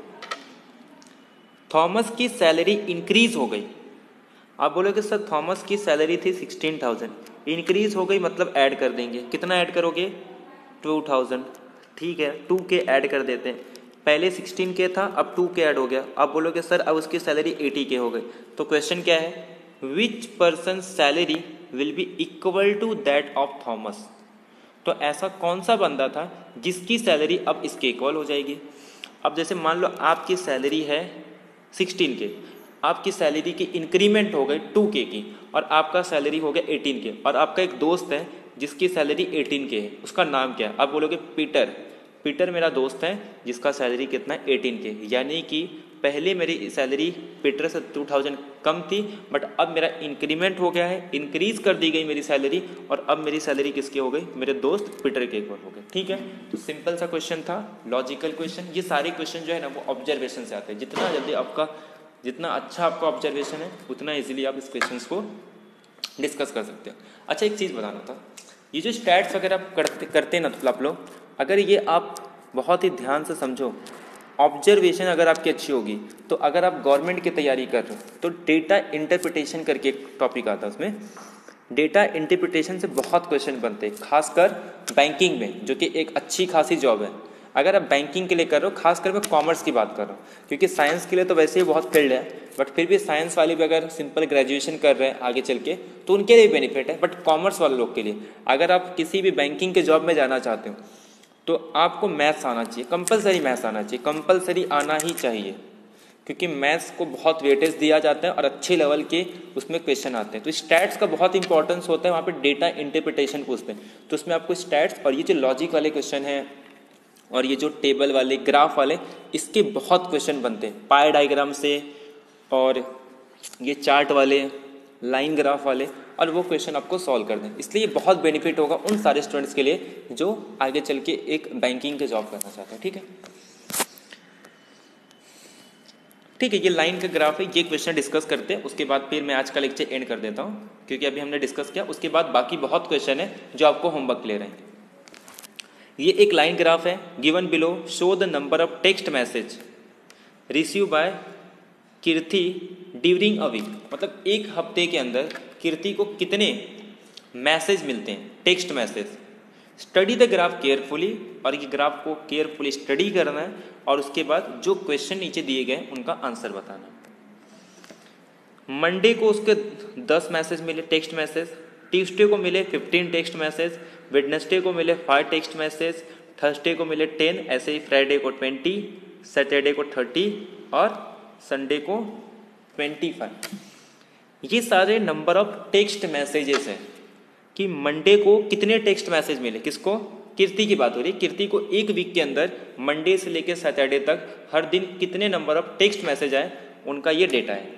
थॉमस की सैलरी इंक्रीज हो गई। आप बोलोगे सर थॉमस की सैलरी थी 16,000, इंक्रीज हो गई मतलब ऐड कर देंगे। कितना ऐड करोगे? 2,000। ठीक है, 2K ऐड कर देते हैं। पहले 16K था, अब 2K ऐड हो गया। आप बोलोगे सर अब उसकी सैलरी 80K हो गई। तो क्वेश्चन क्या है? Which person salary will be equal to that of Thomas. तो ऐसा कौन सा बंदा था जिसकी सैलरी अब इसके इक्वल हो जाएगी। अब जैसे मान लो आपकी सैलरी है 16K, आपकी सैलरी की इंक्रीमेंट हो गई 2K की, और आपका सैलरी हो गया 18K, और आपका एक दोस्त है जिसकी सैलरी 18K है। उसका नाम क्या है? आप बोलोगे पीटर। पीटर मेरा दोस्त है जिसका सैलरी कितना है? 18K। यानी कि पहले मेरी सैलरी पीटर से 2,000 कम थी, बट अब मेरा इंक्रीमेंट हो गया है, इंक्रीज कर दी गई मेरी सैलरी, और अब मेरी सैलरी किसकी हो गई? मेरे दोस्त पीटर के इक्वल हो गए। ठीक है, तो सिंपल सा क्वेश्चन था, लॉजिकल क्वेश्चन। ये सारे क्वेश्चन जो है ना वो ऑब्जर्वेशन से आते हैं। जितना जल्दी आपका, जितना अच्छा आपका ऑब्जर्वेशन है, उतना इजीली आप इस क्वेश्चन को डिस्कस कर सकते हो। अच्छा, एक चीज़ बताना था, ये जो स्टैट्स वगैरह करते हैं ना, तो आप लोग अगर ये आप बहुत ही ध्यान से समझो, ऑब्जर्वेशन अगर आपकी अच्छी होगी, तो अगर आप गवर्नमेंट की तैयारी कर रहे हो तो डेटा इंटरप्रिटेशन करके एक टॉपिक आता है, उसमें डेटा इंटरप्रिटेशन से बहुत क्वेश्चन बनते हैं, खासकर बैंकिंग में, जो कि एक अच्छी खासी जॉब है। अगर आप बैंकिंग के लिए कर रहे हो, खासकर मैं कॉमर्स की बात कर रहा हूँ, क्योंकि साइंस के लिए तो वैसे ही बहुत फील्ड है, बट फिर भी साइंस वाले भी अगर सिंपल ग्रेजुएशन कर रहे हैं आगे चल के, तो उनके लिए बेनिफिट है। बट कॉमर्स वाले लोग के लिए, अगर आप किसी भी बैंकिंग के जॉब में जाना चाहते हो, तो आपको मैथ्स आना चाहिए, कंपलसरी मैथ्स आना चाहिए, कंपलसरी आना ही चाहिए, क्योंकि मैथ्स को बहुत वेटेज दिया जाता है और अच्छे लेवल के उसमें क्वेश्चन आते हैं। तो स्टैट्स का बहुत इंपॉर्टेंस होता है, वहाँ पे डेटा इंटरप्रिटेशन पूछते हैं, तो उसमें आपको स्टैट्स और ये जो लॉजिक वाले क्वेश्चन हैं और ये जो टेबल वाले, ग्राफ वाले, इसके बहुत क्वेश्चन बनते हैं, पाई डायग्राम से, और ये चार्ट वाले, लाइन ग्राफ वाले, और वो क्वेश्चन आपको सॉल्व कर दें। इसलिए बहुत बेनिफिट होगा उन सारे स्टूडेंट्स के लिए जो आगे चल के एक बैंकिंग के जॉब करना चाहते हैं। ठीक है, ठीक है, ये लाइन का ग्राफ है, ये क्वेश्चन डिस्कस करते हैं, उसके बाद फिर मैं आज का लेक्चर एंड कर देता हूँ, क्योंकि अभी हमने डिस्कस किया, उसके बाद बाकी बहुत क्वेश्चन है जो आपको होमवर्क ले रहे हैं। ये एक लाइन ग्राफ है, given below show the number of text message receive by Kirti during a week. मतलब एक हफ्ते के अंदर कीर्ति को कितने मैसेज मिलते हैं, text message. Study the graph carefully, और ये ग्राफ को केयरफुली स्टडी करना है, और उसके बाद जो क्वेश्चन नीचे दिए गए उनका आंसर बताना है। मंडे को उसके 10 मैसेज मिले, टेक्स्ट मैसेज। ट्यूसडे को मिले 15 टेक्स्ट मैसेज, वेडनेसडे को मिले 5 टेक्स्ट मैसेज, थर्सडे को मिले 10, ऐसे ही फ्राइडे को 20, सैटरडे को 30 और संडे को 25। ये सारे नंबर ऑफ टेक्स्ट मैसेजेस हैं कि मंडे को कितने टेक्स्ट मैसेज मिले, किसको? कीर्ति की बात हो रही है। कीर्ति को एक वीक के अंदर मंडे से लेकर सैटरडे तक हर दिन कितने नंबर ऑफ टेक्स्ट मैसेज आए, उनका ये डेटा है।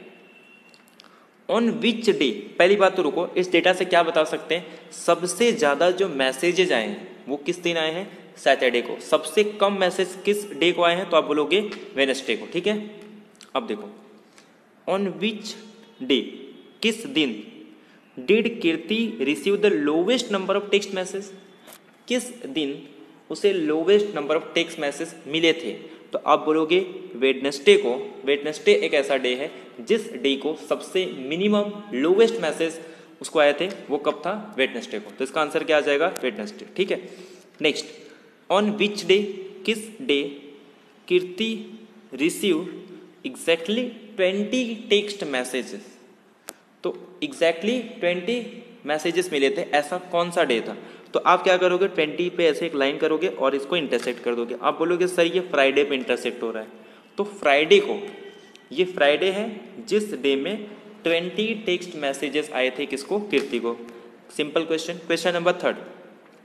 ऑन विच डे, पहली बात तो रुको, इस डेटा से क्या बता सकते हैं? सबसे ज़्यादा जो मैसेजेज आए हैं वो किस दिन आए हैं? सैटरडे को। सबसे कम मैसेज किस डे को आए हैं? तो आप बोलोगे वेडनेसडे को। ठीक है, अब देखो, ऑन विच डे, किस दिन did Kirti receive the lowest number of text message, किस दिन उसे lowest number of text message मिले थे? तो आप बोलोगे वेडनेसडे को। वेडनेसडे एक ऐसा डे है जिस डे को सबसे मिनिमम लोवेस्ट मैसेज उसको आए थे, वो कब था? वेडनेसडे को। तो इसका आंसर क्या आ जाएगा? वेडनेसडे। ठीक है, नेक्स्ट, ऑन विच डे, किस day Kirti receive exactly 20 text messages. तो एग्जैक्टली 20 मैसेजेस मिले थे, ऐसा कौन सा डे था? तो आप क्या करोगे? 20 पे ऐसे एक लाइन करोगे और इसको इंटरसेक्ट कर दोगे। आप बोलोगे सर ये फ्राइडे पे इंटरसेक्ट हो रहा है, तो फ्राइडे को, ये फ्राइडे है जिस डे में 20 टेक्स्ट मैसेजेस आए थे, किसको? कीर्ति को। Simple question. Question number 3,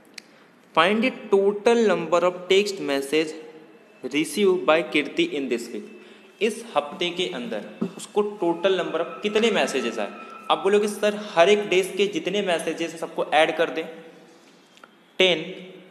find the total number of text message receive by Kirti in this week. इस हफ्ते के अंदर उसको टोटल नंबर ऑफ कितने मैसेजेस आए। आप बोलोगे सर हर एक डेज के जितने मैसेजेस हैं सबको ऐड कर दें। 10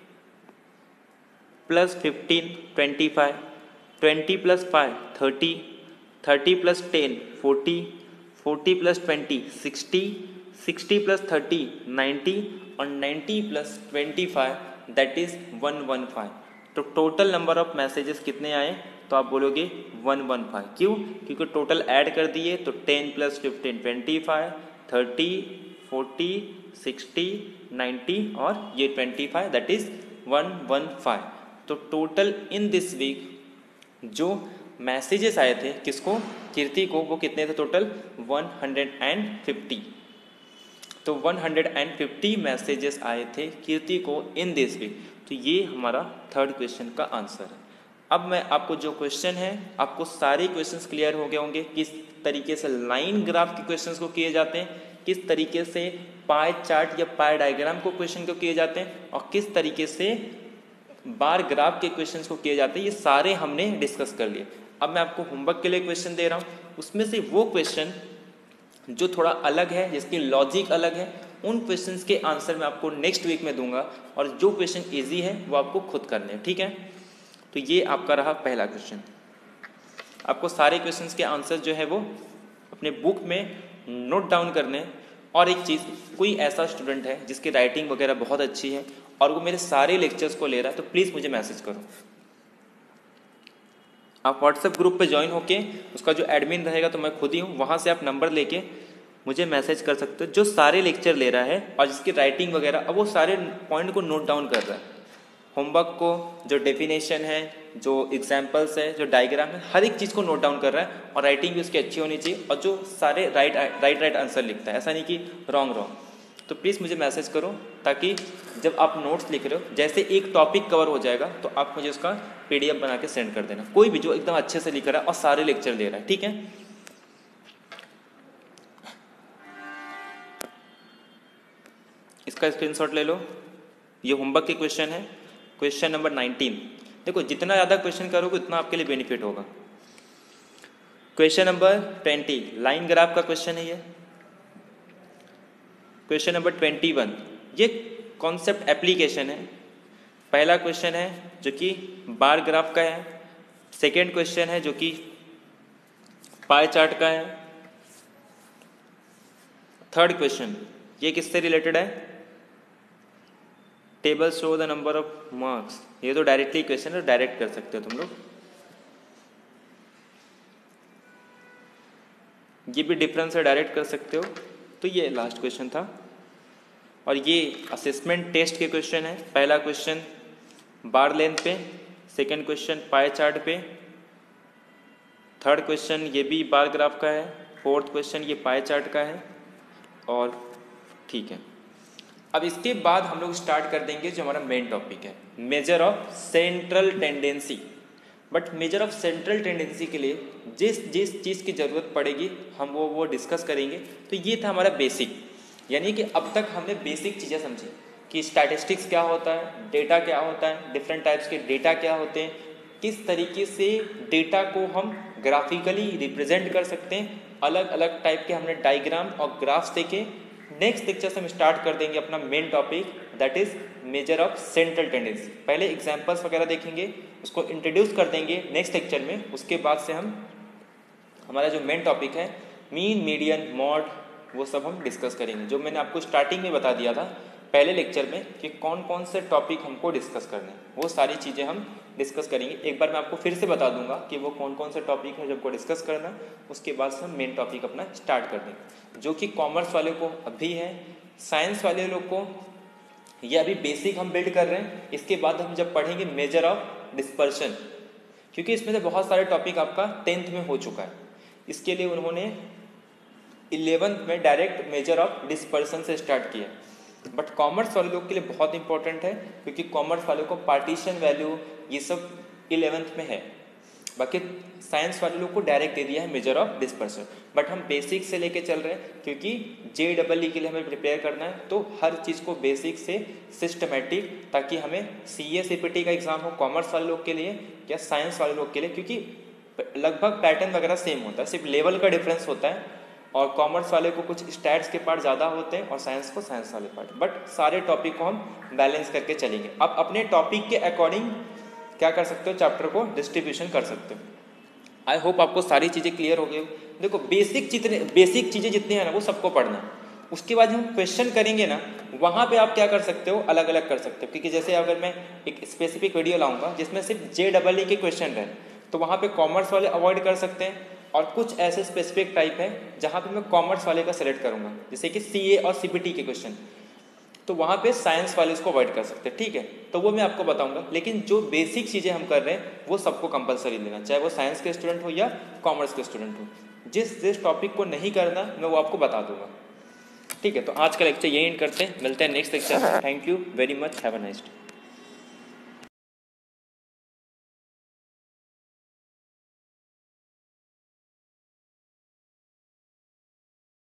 plus 15 25, 20 plus 5 30, 30 plus 10 40, 40 plus 20 60, 60 plus 30 90 और 90 प्लस 25 दैट इज 115। तो टोटल नंबर ऑफ मैसेजेस कितने आए तो आप बोलोगे 115। क्यों? क्योंकि टोटल ऐड कर दिए तो 10 प्लस 15 25, 30 40 60 90 और ये 25 दैट इज 115। तो टोटल इन दिस वीक जो मैसेजेस आए थे किसको, कीर्ति को, वो कितने थे टोटल 150। तो 150 मैसेजेस आए थे कीर्ति को इन दिस वीक। तो ये हमारा थर्ड क्वेश्चन का आंसर है। अब मैं आपको जो क्वेश्चन है, आपको सारे क्वेश्चंस क्लियर हो गए होंगे किस तरीके से लाइन ग्राफ के क्वेश्चंस को किए जाते हैं, किस तरीके से पाई चार्ट या पाई डायग्राम को क्वेश्चन को किए जाते हैं और किस तरीके से बार ग्राफ के क्वेश्चंस को किए जाते हैं, ये सारे हमने डिस्कस कर लिए। अब मैं आपको होमवर्क के लिए क्वेश्चन दे रहा हूँ, उसमें से वो क्वेश्चन जो थोड़ा अलग है, जिसकी लॉजिक अलग है, उन क्वेश्चंस के आंसर मैं आपको नेक्स्ट वीक में दूंगा और जो क्वेश्चन इजी है वो आपको खुद करने हैं, ठीक है। तो ये आपका रहा पहला क्वेश्चन। आपको सारे क्वेश्चंस के आंसर जो है वो अपने बुक में नोट डाउन करने। और एक चीज़, कोई ऐसा स्टूडेंट है जिसकी राइटिंग वगैरह बहुत अच्छी है और वो मेरे सारे लेक्चर्स को ले रहा है तो प्लीज़ मुझे मैसेज करो। आप व्हाट्सएप ग्रुप पे ज्वाइन होके, उसका जो एडमिन रहेगा तो मैं खुद ही हूँ, वहाँ से आप नंबर लेके मुझे मैसेज कर सकते हो, जो सारे लेक्चर ले रहा है और जिसकी राइटिंग वगैरह, अब वो सारे पॉइंट को नोट डाउन कर रहा है। होमवर्क को जो डेफिनेशन है, जो एग्जाम्पल्स है, जो डायग्राम है, हर एक चीज़ को नोट डाउन कर रहा है और राइटिंग भी उसकी अच्छी होनी चाहिए और जो सारे राइट आंसर लिखता है, ऐसा नहीं कि रॉन्ग। तो प्लीज़ मुझे मैसेज करो ताकि जब आप नोट्स लिख रहे हो, जैसे एक टॉपिक कवर हो जाएगा तो आप मुझे उसका PDF बना के सेंड कर देना, कोई भी जो एकदम अच्छे से लिख रहा है और सारे लेक्चर ले रहा है, ठीक है। इसका स्क्रीनशॉट ले लो। ये होमवर्क के क्वेश्चन है, क्वेश्चन नंबर 19। देखो जितना ज़्यादा क्वेश्चन करोगे उतना आपके लिए बेनिफिट होगा। क्वेश्चन नंबर 20 लाइन ग्राफ का क्वेश्चन है ये। क्वेश्चन नंबर 21 ये कॉन्सेप्ट एप्लीकेशन है। पहला क्वेश्चन है जो कि बार ग्राफ का है, सेकेंड क्वेश्चन है जो कि पाई चार्ट का है, थर्ड क्वेश्चन ये किससे रिलेटेड है, table show the number of marks. ये तो डायरेक्टली क्वेश्चन है, डायरेक्ट कर सकते हो तुम लोग। ये भी डिफरेंस है, डायरेक्ट कर सकते हो। तो ये लास्ट क्वेश्चन था और ये असेसमेंट टेस्ट के क्वेश्चन है। पहला क्वेश्चन बार लेंथ पे, सेकंड क्वेश्चन पाई चार्ट पे, थर्ड क्वेश्चन ये भी बार ग्राफ का है, फोर्थ क्वेश्चन ये पाई चार्ट का है और ठीक है। अब इसके बाद हम लोग स्टार्ट कर देंगे जो हमारा मेन टॉपिक है, measure of central tendency. But measure of central tendency के लिए जिस जिस चीज़ की ज़रूरत पड़ेगी हम वो डिस्कस करेंगे। तो ये था हमारा बेसिक, यानी कि अब तक हमने बेसिक चीज़ें समझी कि स्टैटिस्टिक्स क्या होता है, डेटा क्या होता है, डिफरेंट टाइप्स के डेटा क्या होते हैं, किस तरीके से डेटा को हम ग्राफिकली रिप्रेजेंट कर सकते हैं, अलग अलग टाइप के हमने डायग्राम और ग्राफ्स देखे। नेक्स्ट लेक्चर से हम स्टार्ट कर देंगे अपना main topic that is measure of central tendency. पहले एग्जांपल्स वगैरह देखेंगे, उसको इंट्रोड्यूस कर देंगे नेक्स्ट लेक्चर में। उसके बाद से हम हमारा जो मेन टॉपिक है मीन, मीडियन, मॉड, वो सब हम डिस्कस करेंगे, जो मैंने आपको स्टार्टिंग में बता दिया था पहले लेक्चर में कि कौन कौन से टॉपिक हमको डिस्कस करने हैं, वो सारी चीज़ें हम डिस्कस करेंगे। एक बार मैं आपको फिर से बता दूंगा कि वो कौन कौन से टॉपिक है जो आपको डिस्कस करना। उसके बाद से हम मेन टॉपिक अपना स्टार्ट कर देंगे, जो कि कॉमर्स वाले को अभी है, साइंस वाले लोग को ये अभी बेसिक हम बिल्ड कर रहे हैं। इसके बाद हम जब पढ़ेंगे मेजर ऑफ डिस्पर्शन, क्योंकि इसमें से बहुत सारे टॉपिक आपका 10th में हो चुका है, इसके लिए उन्होंने 11th में डायरेक्ट मेजर ऑफ डिस्पर्शन से स्टार्ट किया। बट कॉमर्स वाले लोग के लिए बहुत इंपॉर्टेंट है, क्योंकि कॉमर्स वालों को पार्टीशन वैल्यू ये सब 11th में है। बाकी साइंस वाले लोग को डायरेक्ट दे दिया है मेजर ऑफ डिस्पर्शन, बट हम बेसिक से लेके चल रहे हैं क्योंकि JEE के लिए हमें प्रिपेयर करना है, तो हर चीज़ को बेसिक से सिस्टमेटिक, ताकि हमें CA CPT का एग्जाम हो कॉमर्स वाले लोग के लिए या साइंस वाले लोग के लिए, क्योंकि लगभग पैटर्न वगैरह सेम होता है, सिर्फ लेवल का डिफरेंस होता है। और कॉमर्स वाले को कुछ स्टैट्स के पार्ट ज़्यादा होते हैं और साइंस को साइंस वाले पार्ट, बट सारे टॉपिक को हम बैलेंस करके चलेंगे। अब अपने टॉपिक के अकॉर्डिंग क्या कर सकते हो, चैप्टर को डिस्ट्रीब्यूशन कर सकते हो। आई होप आपको सारी चीज़ें क्लियर हो गई। देखो बेसिक चीज़ें जितनी है ना वो सबको पढ़ना है, उसके बाद हम क्वेश्चन करेंगे ना, वहाँ पे आप क्या कर सकते हो, अलग अलग कर सकते हो। क्योंकि जैसे अगर मैं एक स्पेसिफिक वीडियो लाऊंगा जिसमें सिर्फ JEE के क्वेश्चन रहे, तो वहाँ पे कॉमर्स वाले अवॉइड कर सकते हैं, और कुछ ऐसे स्पेसिफिक टाइप है जहाँ पे मैं कॉमर्स वाले का सेलेक्ट करूँगा, जैसे कि CA और CPT के क्वेश्चन, तो वहाँ पे साइंस वाले इसको अवॉइड कर सकते हैं, ठीक है। तो वो मैं आपको बताऊंगा, लेकिन जो बेसिक चीज़ें हम कर रहे हैं वो सबको कंपलसरी लेना, चाहे वो साइंस के स्टूडेंट हो या कॉमर्स के स्टूडेंट हो। जिस टॉपिक को नहीं करना मैं वो आपको बता दूंगा, ठीक है। तो आज का लेक्चर यही एंड करते हैं, मिलते हैं नेक्स्ट लेक्चर में। Thank you very much, have a nice day.